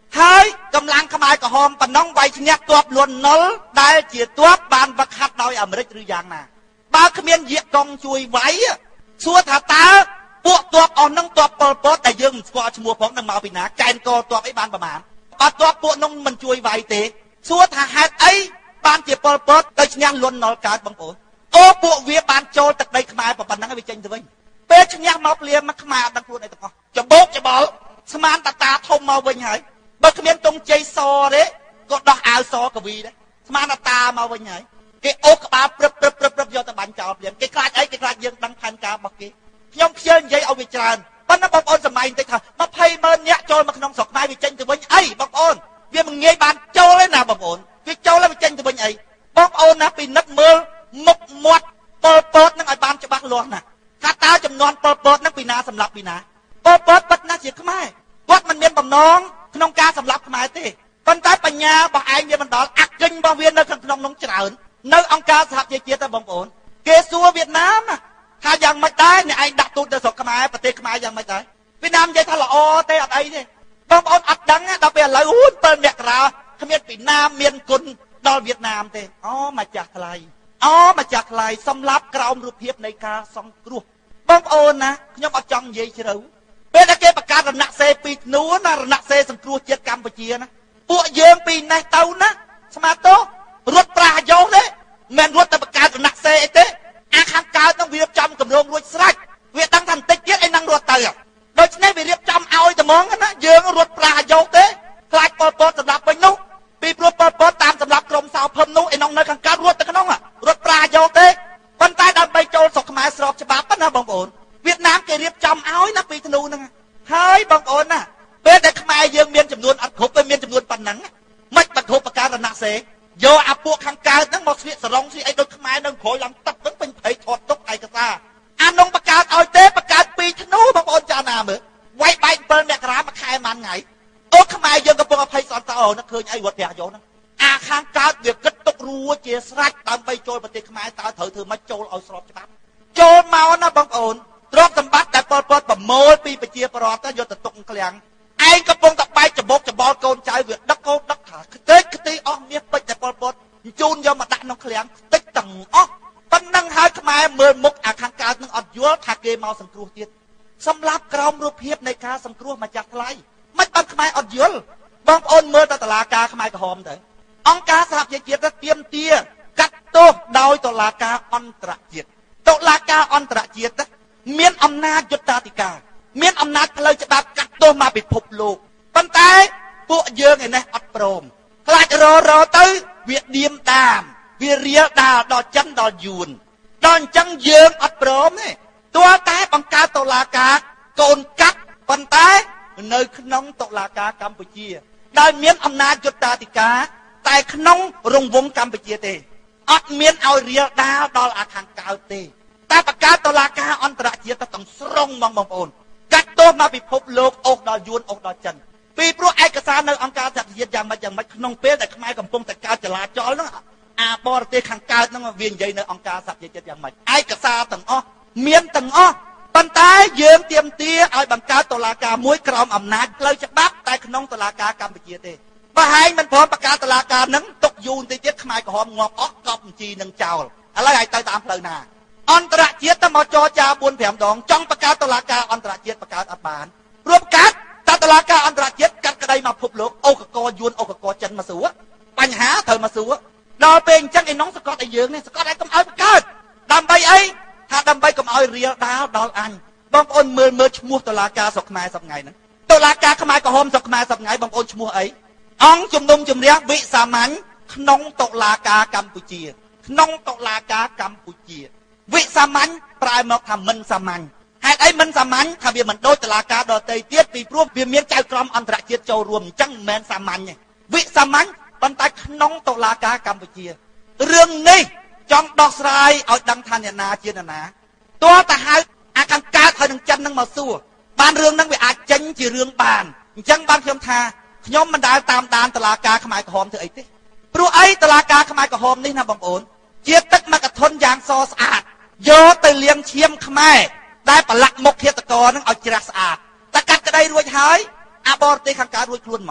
ហើយកម្លាំងខ្មែរក្រហមប៉ុណ្ណឹងវាយឈ្នះទ័ពលួនណុលដែលជាទ័ពបានវឹកហាត់ដោយអាមេរិកឬយ៉ាងណាបើគ្មានយាកកងជួយវាយសួរថាតើពួកទ័ពអស់នឹងទ័ពប៉ុលពតដែលយើងមិនស្គាល់ឈ្មោះផងនឹងមកពីណាកែនកទ័ពអីបានប្រមាណបើទ័ពពួកនោះមិនជួយវាយទេសួរថាហេតុអីបានជាប៉ុលពតទៅឈ្នះលួនណុលកើតបងប្អូនអូពួកវាបានចូលទឹកដីខ្មែរប៉ុណ្ណឹងវាចេញទៅវិញពេលឈ្នះមកភ្លាមមកខ្មែរអត់ដឹងខ្លួនអីទាំងអស់ច្បោកច្បល់ស្មានតាធំមកវិញហើយបើគ្មានតុងជ័យសទេក៏ដោះអាវសកវីដែរស្មានតាមកវិញហើយគេអូសក្បាលព្រឹបយកទៅបាញ់ចោលភ្លាមគេខ្លាចអីគេខ្លាចយើងដឹងផែនការរបស់គេខ្ញុំខ្ជិលនិយាយឲ្យវាច្រើនប៉ុន្តែបងប្អូនសម័យបន្តិចថា20,000នាក់ចូលមកក្នុងស្រុកខ្មែរវាចេញទៅវិញអីបងប្អូនវាមិនងាយបានចូលទេណាបងប្អូនវាចូលហើយវាចេញទៅវិញអីបងប្អូនណាពិនិត្យមើលមុខមាត់ប៉ុលពតនឹងឲ្យបានច្បាស់លាស់ណាថាតើចំនួនប៉ុលពតនឹងពីណាសម្រាប់ពីណាប៉ុលពតពិតណាស់ជាខ្មែរគាត់មិនមានបំណងក្នុងការសម្លាប់ខ្មែរទេប៉ុន្តែបញ្ញារបស់ឯងវាមិនដល់អាក់កិញរបស់វានៅក្នុងនោះច្រើននៅអង្គការសហប្រជាជាតិទេបងប្អូនគេសួរវៀតណាមថាយ៉ាងម៉េចដែរអ្នកឯងដាក់ទូតទៅស្រុកខ្មែរប្រទេសខ្មែរយ៉ាងម៉េចដែរវៀតណាមនិយាយថាល្អទេអត់អីទេបងប្អូនអត់ដឹងដល់ពេលឥឡូវ7មករាគ្មានពីណាមានគុណដល់វៀតណាមទេអូម្ចាស់ថ្លៃសម្រាប់ក្រោមរូបភាពនៃការសង្គ្រោះបងប្អូនណាខ្ញុំអត់ចង់និយាយជ្រៅពេលដែលគេបង្កើតរណសេរីពីធ្នូណារណសេរីសង្គ្រោះជាតិកម្ពុជាណាពួកយើងពីនេះទៅណាស្មាតោរត់ប្រាស់យោទេមិនរត់ទៅបង្កើតរណសេរីអីទេអាខាងកើតនឹងវារៀបចំគម្រោងរួចស្រេចវាដឹងថាបន្តិចទៀតឯនឹងរត់ទៅដូច្នេះវារៀបចំឲ្យតែហ្មងណាយើងរត់ប្រាស់យោទេខ្លាចប៉ុលពតសម្រាប់វិញនោះពីព្រោះប៉ុលពតតាមសម្រាប់ក្រុមសៅភឹមនោះឯនោះនៅខាងកើតរត់ទៅក្នុងរត់ប្រាស់យោទេប៉ុន្តែដើម្បីចូលស្រុកខ្មែរស្របច្បាប់ណាបងប្អូនវៀតណាមគេរៀបចំឲ្យណាពីធ្នូហ្នឹងហើយបងប្អូនណាពេលដែលខ្មែរយើងមានចំនួនអត់គ្រប់ទេមានចំនួនប៉ុណ្ណឹងមិនបន្ធូរប្រការរណសេរីយកអាពួកខាងកើតហ្នឹងមកស្លៀកសរងស្លៀកអីដូចខ្មែរនឹងក្រោយឡើងទឹកហ្នឹងពេញព្រៃថតទុកឯកសារអានោះបង្កើតឲ្យទេបង្កើតពីធ្នូបងប្អូនចាណាមើលវាយបែក7មករាមួយខែមួយថ្ងៃអូខ្មែរយើងកំពុងអភ័យសន្តិអូនឹកឃើញអីវត្តប្រាក់យោហ្នឹងអាខាងកើតវាគិតទុករួចជាស្រេចដើម្បីចូលប្រទេសខ្មែរតើត្រូវធ្វើម៉េចចូលឲ្យស្របច្បាប់ចូលមកណាបងប្អូនទ្រព្យសម្បត្តិដែលប៉ុលពតប្រមូលពីប្រជាពលរដ្ឋទៅយកទៅទុកឃ្លាំងឯងកំពុងតែបែកច្បោកច្បល់កូនចៅវាដឹកកូនដឹកថាខ្ទេចខ្ទីអស់មាសពេជ្រតែប៉ុលពតជូនយកមកដាក់ក្នុងឃ្លាំងខ្ទេចទាំងអស់ប៉ុណ្ណឹងហើយខ្មែរមើលមុខអាខាងកើតនឹងអត់យល់ថាគេមកសង្គ្រោះទៀតសម្រាប់ក្រោមរូបភាពនៃការសង្គ្រោះម្ចាស់ថ្លៃមិនបានខ្មែរអត់យល់បងប្អូនមើលទៅតុលាការខ្មែរក្រហមទៅអង្គការសហប្រជាជាតិទៅទាមទារកាត់ទោសដោយតុលាការអន្តរជាតិតុលាការអន្តរជាតិមានអំណាចយុត្តាធិការមានអំណាចផ្លូវច្បាប់កាត់ទោសមកពិភពលោកប៉ុន្តែពួកយើងឯនេះអត់ព្រមខ្លាចរទៅវាឌៀមតាមវារៀលដាលដល់ចិនដល់យួនដល់អញ្ចឹងយើងអត់ព្រមទេទោះតែបង្កើតតុលាការកូនកាត់ប៉ុន្តែនៅក្នុងតុលាការកម្ពុជាដែលមានអំណាចយុត្តាធិការតែក្នុងរង្វង់កម្ពុជាទេអត់មានឲ្យរៀលដាលដល់អាខាងកើតទេតែបង្កើតតុលាការអន្តរជាតិទៅទាំងស្រុងបងប្អូនកាត់ទោសមកពិភពលោកអូសដល់យួនអូសដល់ចិនពីព្រោះឯកសារនៅអង្គការសហប្រជាជាតិយ៉ាងម៉េចក្នុងពេលដែលខ្មែរកំពុងតែកើតចលាចលហ្នឹងអាបរទេសខាងកើតហ្នឹងវានិយាយនៅអង្គការសហប្រជាជាតិយ៉ាងម៉េចឯកសារទាំងអស់មានទាំងអស់ប៉ុន្តែយើងទាមទារឲ្យបង្កើតតុលាការមួយក្រោមអំណាចផ្លូវច្បាប់តែក្នុងតុលាការកម្ពុជាទេបើហែងមិនព្រមបង្កើតតុលាការហ្នឹងទុកយូរបន្តិចទៀតខ្មែរក្រហមងាប់អស់កប់បញ្ជីនឹងចោលឥឡូវឲ្យទៅតាមផ្លូវណាអន្តរជាតិទៅមកចរចា 4-5 ដងចង់បង្កើតតុលាការអន្តរជាតិបង្កើតអត់បានព្រោះកាត់តតុលាការអន្តរជាតិកាត់ក្តីមកពិភពលោកអូកកយួនអូកកចិនមកសួរបញ្ហាត្រូវមកសួរដល់ពេលអញ្ចឹងឯនោះសកត់ឲ្យយើងនេះសកត់ឲ្យកុំឲ្យបង្កើតដើម្បីអីថាដើម្បីកុំឲ្យរៀលដាលដល់អញបងប្អូនមើលឈ្មោះតុលាការស្រុកខ្មែរសប្ថ្ងៃហ្នឹងតុលាការខ្មែរក្រហមស្រុកខ្មែរសប្ថ្ងៃបងប្អូនឈ្មោះអីអង្គជំនុំជម្រះវិសាមញ្ញក្នុងតុលាការកម្ពុជាក្នុងតុលាការកម្ពុជាវិសាមញ្ញប្រែមកថាមិនសាមញ្ញហេតុអីមិនសាមញ្ញថាវាមិនដូចតុលាការដទៃទៀតពីព្រោះវាមានចៅក្រមអន្តរជាតិចូលរួមអញ្ចឹងមិនមែនសាមញ្ញទេវិសាមញ្ញប៉ុន្តែក្នុងតុលាការកម្ពុជារឿងនេះចង់ដោះស្រាយឲ្យដឹងថាអ្នកណាជាអ្នកណាតើតាហៅអាខាងកើតហើយនឹងចិននឹងមកសួរបានរឿងហ្នឹងវាអាចចេញជារឿងបានអញ្ចឹងបានខ្ញុំថាខ្ញុំមិនដែលតាមដានតុលាការខ្មែរក្រហមធ្វើអីទេព្រោះអីតុលាការខ្មែរក្រហមនេះណាបងប្អូនជាទឹកមកធនយ៉ាងសស្អាតយកទៅលាងឈាមខ្មែរដែលប្រឡាក់មុខឃាតករនឹងឲ្យជ្រះស្អាតតែកាត់ក្តីរួចហើយអាបរទេសខាងកើតរួចខ្លួនហ្មង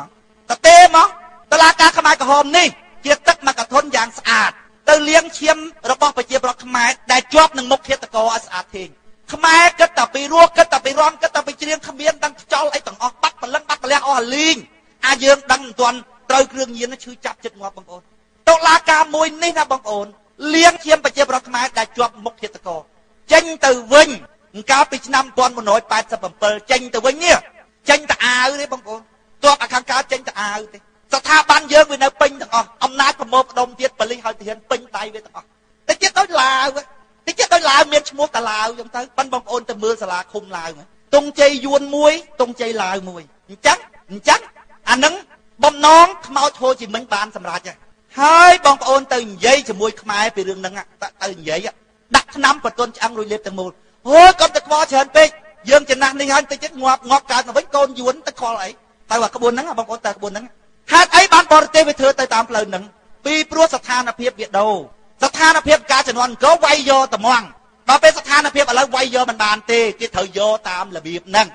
ตะเต้มั้งตลาดการขมายกระหอมนี่เจียตึกมากระทนอย่างสะอาดเตอเลี้ยงเชียมระบบไปเจียบรขมายได้จวบหนึ่งมกเทตะกอสะอาดทิ้งขมายก็แต่ไปรัวก็แต่ไปร้องก็แต่ไปเจียงขมิ้นดังจอลไอ้ต่างออกปักมันเล่นปักมันเลี้ยงอ๋อลิงอาเยืองดังตัวนเตยเครื่องยืนนั่นชื่อจับจุดงอบังโอนตลาดการมวยนี่นะบังโอนเลี้ยงเชียมไปเจียบรขมายได้จวบมกเทตะกอเจงตือวิญกาไปนำปอนมโนยไปสะบัมเปิลเจงตือวิญเนี่ยเจงตะอาเลยบังโอนตัวอาคารการเจงตะอาเลยสถาบันเยอะไปในปิงต่างอ๋ออำนาจประโมกดมเทียนปริหารเทียนปิงไตไปต่างอ๋อแต่เจ้าต้อยลาวแต่เจ้าต้อยลาวเมียนชมูตะลาวยังไงปันบังโอนแต่มือสลาคุมลาวไงตรงใจยวนมวยตรงใจลาวมวยจังอันนั้นบ่มน้องขมาโชจิมันบานสำราญจ้ะให้บังโอนตื่นเย่จะมวยขมายไปเรื่องนั้นอ่ะตื่นเย่อะดักน้ำประตูจังรวยเล็บตังมูลโอ้ก็ตะควอเชิญไปยังจะนั่งในฮันแต่จะงอกการเอาไว้โกนยวนตะคอไหลแต่ว่ากระบวนนั้นบังโอนแต่กระบวนนั้นหากไอ้บ้านบริเตไปเธอตามเปลือยหนึ่งปีปลัวสถานเพียบเบียดโดสถานเพียบการจนวันก็ไวโยตะมองมาเป็นสถานเพียบอะไรไวโยมันบานเตที่เธอโยตามระเบียบนั่ง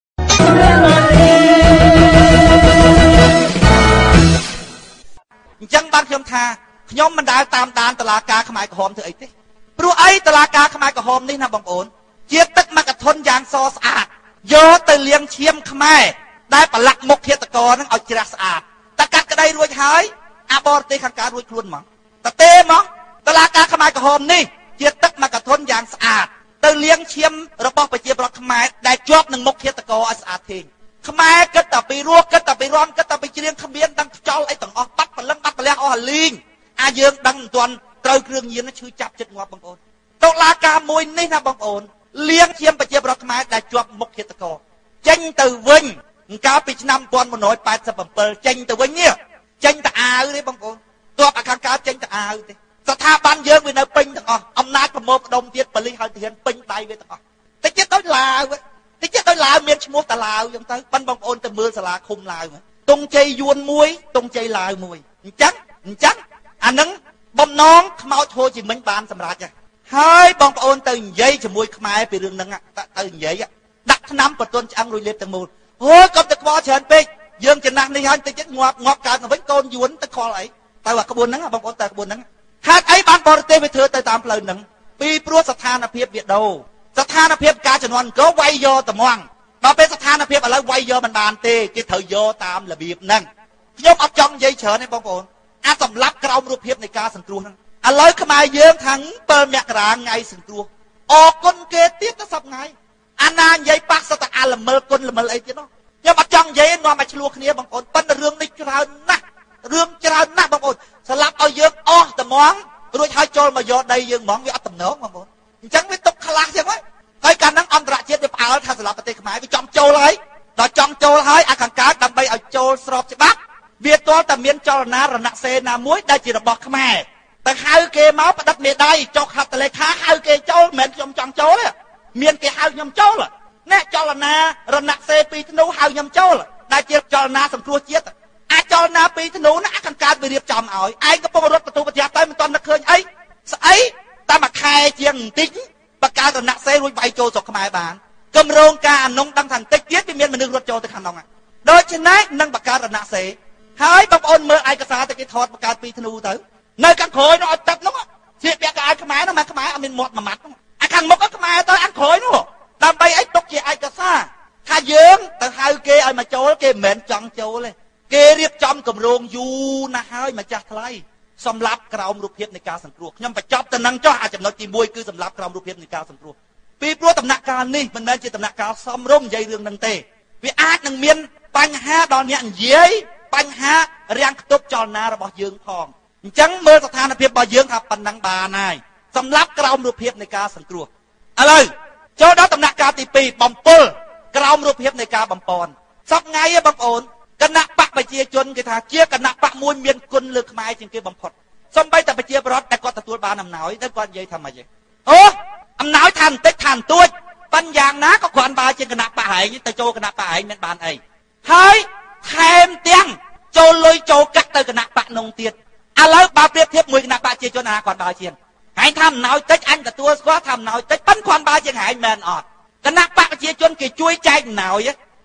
จังบางยมทาขยมมันได้ตามดานตลาดกาขมายกระหอมเธอไอ้ที่ปลัวไอ้ตลาดกาขมายกระหอมนี่นะบังโอนเจี๊ยบตึกมากระทนอย่างซอสะอาดโยตะเลียงเชียมขมายได้ปลักมกเทตะกอนั่งเอาจิรัสะอาดตะกัดก็ได้รวยหายอาบอร์เตขังการรวยคลุนมั้งตะเต้มั้งตลาดการขมายกระหอมนี่เจียตึกมากระทนอย่างสะอาดเตอเลี้ยงเชียมระบบไปเจียบรขมายได้จวบหนึ่งมกเทตะกอสะอาดทิ้งขมายก็แต่ไปรัวก็แต่ไปร้อนก็แต่ไปเจียงขมิ้นดังจอลไอ้ต่างออกปักมันเล่นปักมันเลี้ยงอ๋อลิงอาเยืองดังตัวนเตยเครื่องยืนนั่นชื่อจับจุดงอบังโอนตลาดการมวยนี่นะบังโอนเลี้ยงเชียมไปเจียบรขมายได้จวบมกเทตะกอเจงตือวิญกาไปนำปอนมโนยไปสะบัมเปิลเจงตือวิญเนี่ยเจงตะอาเลยบังโอนตัวอาคารการเจงตะอาเลยสถาบันเยอะไปในปิงต่างอ๋ออำนาจประโมกดมเทียนปริหารเทียนปิงไตไปต่างอ๋อแต่เจ้าต้อยลาวแต่เจ้าต้อยลาวเมียนชมูตะลาวยังไงปันบังโอนแต่มือสลาคุมลาวไงตรงใจยวนมวยตรงใจลาวมวยจังอันนั้นบ่มน้องขมาโชจิมันบานสำราญจ้ะให้บังโอนตื่นเย่จะมวยขมายไปเรื่องนั้นอ่ะตื่นเย่อะดักน้ำประตูจังรวยเล็บตังมูลโอ้ก็ตะควอเชิญไปยังจะนั่งในฮันแต่จะงอกการเอาไว้โกนยวนตะคอไหลแต่ว่ากระบวนนั้นบังโอนแต่กระบวนนั้นหากไอ้บ้านบริเตไปเธอตามเปลือยหนึ่งปีปลัวสถานเพียบเบียดโดสถานเพียบการจนวันก็ไวโยตะมองมาเป็นสถานเพียบอะไรไวโยมันบานเตที่เธอโยตามระเบียบนั่งยกอับจองเย่เฉินในบังโอนอาสำลับกระเอารูปเพียบในการสังตรูนั่งอะไรขมายเยื้องทั้งเปิลเมียกรางไงสังตรูออกกลเกตีจะสับไงอันนานใหญ่ปักสตาละเมลกลละเมลไอ้เจ้าเนาะยังมาจังใหญ่นอนมาชลวกเนี้ยบางคนปั้นเรื่องในกราวนะเรื่องกราวนะบางคนสลับเอาเยื้องอ้อแต่มองรวยหายโจรมาโยนได้เยื้องมองวิอัตเนื้อบางคนจังไม่ตกขลังใช่ไหมไอ้การนั่งอันตรายเจี๊ยบจะพาเราทำสลับปฏิขมายไปจอมโจรเลยต่อจอมโจรให้อาขังการดำไปเอาโจรสอบจะบักเวียตัวแต่เมียนจรนาระนักเซนามวยได้จีระบอกขมายแต่ข้าวเกม้าประดับเมียได้จอกขัดแต่เลยข้าข้าวเกโจเหม็นจอมจองโจเลยเมียนเกข้าวยำโจเลยแน่จรนาระนักเซปีธนูข้าวยำโจเลยได้เจียจรนาสำครัวเจี๊ยบอาจรนาปีธนูนะขังการไปเรียบจอมเอาไอ้ก็ปงรถประตูปฏิญาณใต้มันตอนนักเคยไอ้ตามาคายเจียงติ๊กประกาศระนักเซรุ่ยใบโจสกขมายบานกำรงการนงดังทันติ๊กเจี๊ยบไปเมียนมันนึงรถโจตะขันนองอ่ะโดยชนะนั่งประกาศระนักเซหายบังออนเมื่อไอ้กษาตะกี้ถอดประกาศปีธนูเถอะในกันขอยน้อยจับน้องเสียเปียกไอ้ขมายน้องมาขมายเอาเป็นหมดมามัดน้องไอ้ขังมกก็ขมายตัวอันขอยน้องตามไปไอ้ตกเจียไอ้กษาข้าเยื้องแต่ข้าเกไอ้มาโจเกเหม็นจังโจเลยเกเรียบจอมกับโรงยูนะฮะมาจากไทยสำหรับกราวรูปเพียบในการสังครัวย่อมไปจับแต่นังเจ้าอาจจะนอตีมวยคือสำหรับกราวรูปเพียบในการสังครัวปีปลัวตำหนักการนี่มันแม้จะตำหนักการซ้ำร่มใหญ่เรื่องนังเตวิอาจนังเมียนปัญหาตอนนี้เย้ยปัญหาเรียงตบจอนาระบอบยืงทองจังเมื่อสถานเพียบบ่ยืงครับปันนังบานายสำหรับกราวรูปเพียบในการสังครัวอะไรเจ้าดาวตำหนักการตีปีบอมเปิลกราวรูปเพียบในการบอมปอนสับไงบังโอนกณะปะไปเจียจนกีทาเจียกณะปะมวยเมียนกุลเลือกไม้จึงเก็บบอมพอดสมไปแต่ไปเจียบรถแต่ก็ตัวบานอำหนาวได้ก่อนยัยทำมาเยโอ้อำหนาวทันเต็กทันตัวปัญญางนะก็ขวานบาจึงกณะปะหายแต่โจกณะปะหายเมียนบานไอเฮ้ยแถมเตียงโจลอยโจกักเตกณะปะนงเตียนอะไรบาเปรียบเทียบมวยกณะปะเจียจนอาขวานบาเชียนหายทำหนาวเต็กอันกับตัวสควอทำหนาวเต็กปั้นขวานบาจึงหายแมนออดกณะปะเจียจนกี่ช่วยใจหนาวเย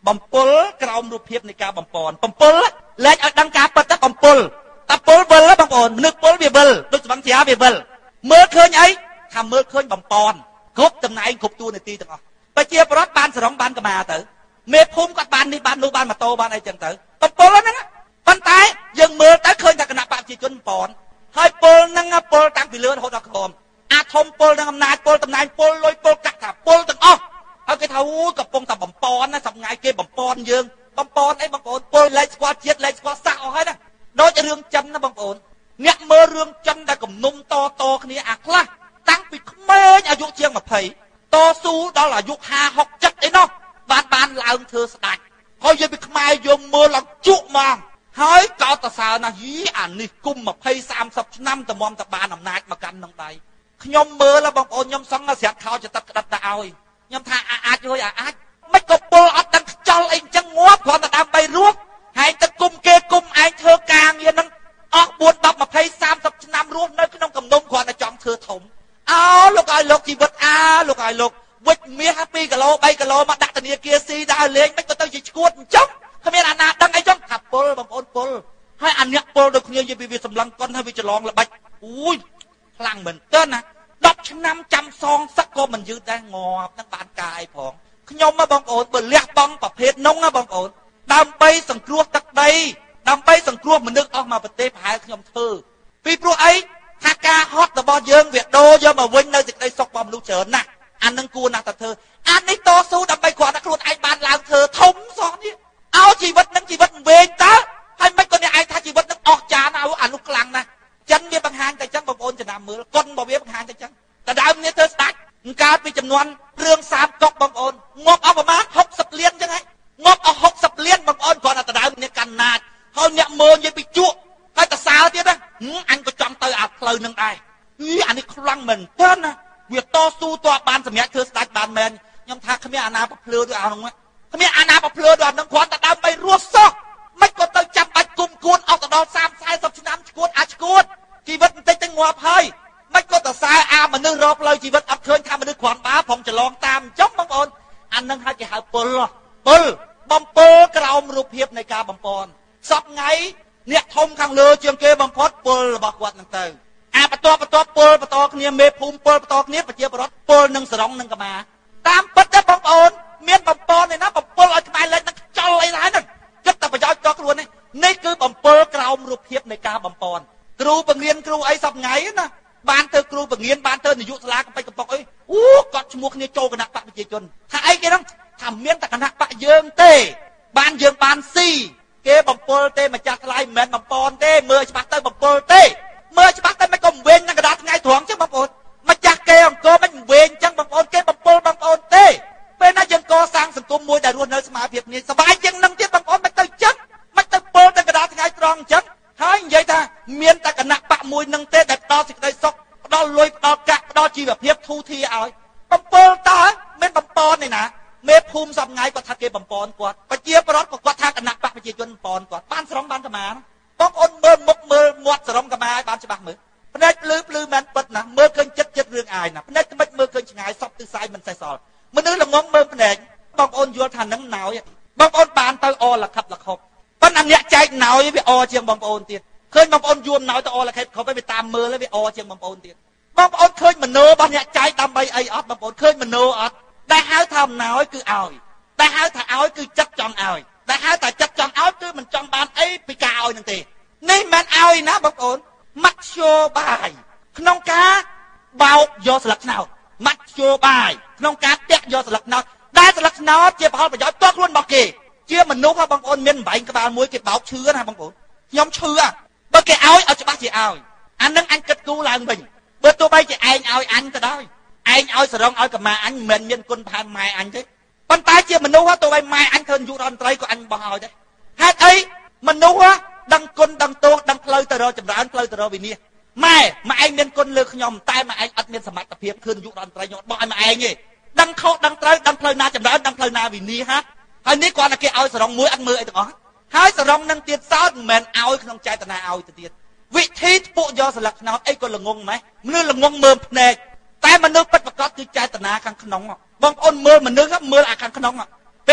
បំពុលក្រោមរូបភាពនៃការបំពន់បំពុលលែងឲ្យដឹងការពិតទៅបំពុលតែពុលវិលបងប្អូនមនុស្សពុលវាវិលដូចស្វឹងជ្រាវាវិលមើលឃើញអីថាមើលឃើញបំពន់គ្រប់តំណែងគ្រប់តួនាទីទាំងអស់ប្រជាពលរដ្ឋបានសរងបានកម្មាទៅមេភូមិគាត់បាននេះបាននោះបានម៉ូតូបានអីចឹងទៅបំពុលហ្នឹងប៉ុន្តែយើងមើលទៅឃើញតែគណៈបព្វជិជនបំពន់ហើយពុលហ្នឹងពុលតាំងពីលើរហូតដល់ក្រោមអាធំពុលនឹងអំណាចពុលតំណែងពុលលុយពុលកាក់ថាពុលទាំងអស់ហើយគេថាអូកំពុងតែបំពន់ណាសម្ងាយគេបំពន់យើងបំពន់អីបងប្អូនពុលលែងស្គាល់ជាតិលែងស្គាល់សាសអស់ហើយណាដូចរឿងចិនណាបងប្អូនអ្នកមើលរឿងចិនដែលគំនុំតគ្នាអាខ្លះតាំងពីក្មេងអាយុជាង20តស៊ូដល់អាយុ50 60 70អីនោះបានឡើងធ្វើស្ដេចហើយយើងពីខ្មែរយើងមើលឡើងជក់មកហើយកោតសរសើរណាស់យីអានេះគុំ20 30 ឆ្នាំតមតបានអំណាចមកកាន់នឹងដៃខ្ញុំមើលបងប្អូនខ្ញុំសឹងស្រាក់ខោចទឹកក្តិតទៅឲ្យខ្ញុំថាអាចរួយអាចមិនក៏ពុលអត់ដឹងខ្ចល់អីអញ្ចឹងងាប់គ្រាន់តែដើម្បីរស់ហើយទៅគុំគេគុំឯងធ្វើការងារនឹងអស់4 10 20 30 ឆ្នាំរស់នៅក្នុងកំណុំគ្រាន់តែចង់ធ្វើធំអោលោកឲ្យលោកជីវិតលោកឲ្យលោកវិចមាស2 គីឡូ 3 គីឡូមកដាក់ធនាគារស៊ីដើរលេងមិនក៏ទៅជាឈួតអញ្ចឹងគ្មានអាណាដឹងអីចឹងថាពុលបងប្អូនពុលហើយអាអ្នកពុលដូចគ្នានិយាយវាសម្លឹងកុនហើយវាច្រឡងល្បិចអូយខ្លាំងមែនតើណា10 ឆ្នាំចាំសងសឹកក៏មិនយឺតដែរងាប់នឹងបានកាយផងខ្ញុំបងប្អូនបើលះបង់ប្រភេទនោះណាបងប្អូនដើម្បីសង្គ្រោះទឹកដីដើម្បីសង្គ្រោះមនុស្សអស់មកប្រទេសប្រហែលខ្ញុំធ្វើពីព្រោះអីថាការហត់របស់យើងវាដូរយកមកវិញនៅសេចក្តីសុខរបស់មនុស្សច្រើនណាស់អានឹងគួរណាស់តែធ្វើអានេះតស៊ូដើម្បីគ្រាន់តែខ្លួនឯងបានឡើងធ្វើធំសោះនេះឲ្យជីវិតនឹងជីវិតវែងតើហើយមិនក៏អ្នកឯងថាជីវិតនឹងអស់ចានអានោះខ្លាំងណាស់ចិនវាបង្ហាញតែចឹងបងប្អូនចំណាំមើលគុណរបស់វាបង្ហាញតែចឹងតែដើមនេះធ្វើស្ដាច់កើតពីចំនួនរឿង30 កុកបងប្អូនងាប់អស់ប្រមាណ60 លានចឹងហើយងាប់អស់60 លានបងប្អូនគ្រាន់តែដើមនេះកាន់ណាចហើយអ្នកមើលនិយាយពីជក់ហើយតសើទៀតណាអញក៏ចង់ទៅអាផ្លូវនឹងដែរអានេះខ្លាំងមែនតើណាវាតស៊ូតបបានសម្រាប់ធ្វើស្ដាច់បានមែនខ្ញុំថាគ្មានអាណាប្រភ្លឺដូចអានោះគ្មានអាណាប្រភ្លឺដូចអានោះគ្រាន់តែដើម្បីរស់សោះមិនក៏ទៅចាំបាច់គុំគួនអស់ទៅដល់30 40 ឆ្នាំឈួតអាចឈួតជីវិតបន្តិចទៅងាប់ហើយមិនក៏តសើមនុស្សរកផ្លូវជីវិតអត់ឃើញថាមនុស្សគ្រាន់បើផងច្រឡងតាមអញ្ចឹងបងប្អូនអានឹងហៅគេហៅពុលបំពុលក្រោមរូបភាពនៃការបំពន់សពថ្ងៃអ្នកធំខាងលើជាងគេបំផុតពុលរបស់គាត់នឹងទៅបន្ទាប់ពុលបន្តគ្នាមេភូមិពុលបន្តគ្នាប្រជាពលរដ្ឋពុលនឹងសរងនឹងកម្មាតាមពិតទេបងប្អូនមានបំពន់ឯណាបំពុលឲ្យខ្មែរលេខនឹងចុលអីដែរហ្នឹងគិតតែប្រយោជន៍ដល់ខ្លួននេះគឺបំពុលក្រោមរូបភាពនៃការបំពន់គ្រូបង្រៀនគ្រូអីសពថ្ងៃណាបានទៅគ្រូបង្រៀនបានទៅនាយកសាលាកំពេចកំប៉ុកអីគាត់ឈ្មោះគ្នាចូលគណៈបកប្រជាជនថាអីគេហ្នឹងថាមានតែគណៈបកយើងទេបានយើងបានស៊ីគេបំពុលទេម្ចាស់ថ្លៃមិនមែនបំពន់ទេមើលច្បាស់ទៅបំពុលទេមើលច្បាស់ទៅមិនក៏វែងនឹងកណ្ដាលថ្ងៃត្រង់ចឹងបងប្អូនម្ចាស់គេអង្គមិនវែងចឹងបងប្អូនគេបំពុលបងប្អូនទេពេលណាយើងកសាងសង្គមមួយដែលរស់នៅស្មើភាពគ្នាសบายជាងនឹងទៀតបងប្អូនមិនទៅចឹងមិនទៅពុលទៅកណ្ដាលថ្ងៃត្រង់ចឹងហើយនិយាយថាមានតែគណៈបកមួយនឹងទេដែលផ្ដល់សេចក្តីសុខផ្ដល់លុយផ្ដល់កាក់ផ្ដល់ជីវភាពធូរធារឲ្យបំពុលតើមិនបំពន់ទេណាមេភូមិសពថ្ងៃគាត់ថាគេបំពន់គាត់ប្រជាពលរដ្ឋក៏គាត់ថាគណៈបកប្រជាជនបំពន់គាត់បានស្រង់បានកម្មាបងប្អូនមើលមុខមើលមាត់សរងកម្មាឲ្យបានច្បាស់មើលភ្នែកភ្លឺមែនពិតណាមើលឃើញចិត្តរឿងអាយណាភ្នែកថ្មិចមើលឃើញឆ្ងាយសពទិស័យមិនសេះសល់មនុស្សល្ងងមើលភ្នែកបងប្អូនយល់ថានឹងណោយបងប្អូនបានទៅអលខិបលខប់ប៉ុន្តែអ្នកចែកណោយវាអជាងបងប្អូនទៀតឃើញបងប្អូនយួនណោយទៅអលខិបខប់វាតាមមើលវាអជាងបងប្អូនទៀតបងប្អូនឃើញមโนរបស់អ្នកចែកដើម្បីអីអត់បងប្អូនឃើញមโนអត់ដែលហៅថាណោយគឺឲ្យដែលហៅថាឲ្យគឺចិត្តចង់ឲ្យដែលហៅថាចិត្តចង់ឲ្យគឺមិនចង់បានអីពីការឲ្យនឹងទេនេះមិនឲ្យណាបងប្អូនមធ្យោបាយក្នុងការបោកយកស្លឹកត្នោតមធ្យោបាយក្នុងការតាក់យកស្លឹកត្នោតដែលស្លឹកត្នោតជាផលប្រយោជន៍ផ្ទាល់ខ្លួនរបស់គេជាមនុស្សបងប្អូនមានបែងក្បាលមួយគេបោកឈឺណាបងប្អូនខ្ញុំឈឺបើគេឲ្យច្បាស់ជាឲ្យអានឹងអញគិតគូឡើងវិញបើទោះបីជាឯងឲ្យអញក៏ដោយឯងឲ្យសរងឲ្យកម្មាអញមិនមានគុណផែនម៉ែអញទេប៉ុន្តែជាមនុស្សទោះបីម៉ែអញធ្វើយុរដ្ឋមន្ត្រីក៏អញបោះឲ្យដែរហេតុអីមនុស្សដឹងគុណដឹងទោសដឹងផ្លូវទៅរកចម្រើនផ្លូវទៅរកវិនាសម៉ែឯងមានគុណលើខ្ញុំតែម៉ែឯងអត់មានសមត្ថភាពធ្វើយុរដ្ឋមន្ត្រីខ្ញុំបោះឲ្យម៉ែឯងទេដឹងខុសដឹងត្រូវដឹងផ្លូវណាចម្រើនដឹងផ្លូវណាវិនាសហើយនេះគាត់តែគេឲ្យសរងមួយអត់មើលអីទាំងអស់ហើយសរងនឹងទៀតសោតមិនមែនឲ្យក្នុងចេតនាឲ្យទៅទៀតវិធីធ្ពួកយកស្លឹកត្នោតអីក៏ល្ងងម៉េះមនុស្សល្ងងមើលភ្នែកតែមនុស្សពិតប្រាកដគឺចេតនាខាងក្នុងបងប្អូនមើលមនុស្សមើលអាខាងក្នុងពេល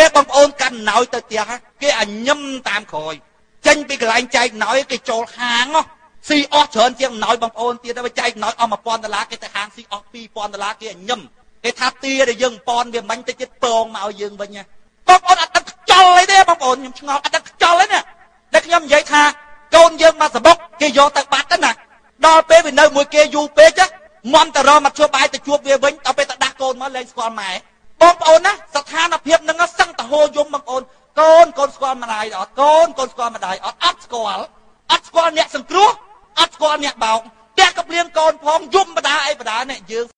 បងប្អូនកាន់ណោយទៅផ្ទះគេឲ្យញឹមតាមក្រោយចេញពីកន្លែងចែកណោយគេចូលហាងស៊ីអស់ច្រើនជាងណោយបងប្អូនទៀតទៅចែកណោយអស់$1000គេទៅហាងស៊ីអស់$2000គេឲ្យញឹមគេថាទាដែលយើងប៉ុនវាមិនតិចទៀតពងមកឲ្យយើងវិញបងប្អូនអត់ដឹងខ្ចល់អីទេបងប្អូនខ្ញុំឆ្ងល់អត់ដឹងខ្ចល់ទេណាតែខ្ញុំនិយាយថាកូនយើងមកសបុកគេយកទៅបាត់ទៅណាដល់ពេលវានៅមួយគេយូរពេកមន់ទៅរកមកជួបបាយទៅជួបវាវិញដល់ពេលទៅដាក់កូនមកលែងស្គាល់ម៉ែបងប្អូនណាស្ថានភាពហ្នឹងសឹងតហោយំបងប្អូនកូនស្គាល់ម្ដាយអត់កូនស្គាល់ម្ដាយអត់ស្គាល់អ្នកសង្គ្រោះអត់ស្គាល់អ្នកបោកតែក៏ព្រៀងកូនផងយំបដាអីបដានេះយើង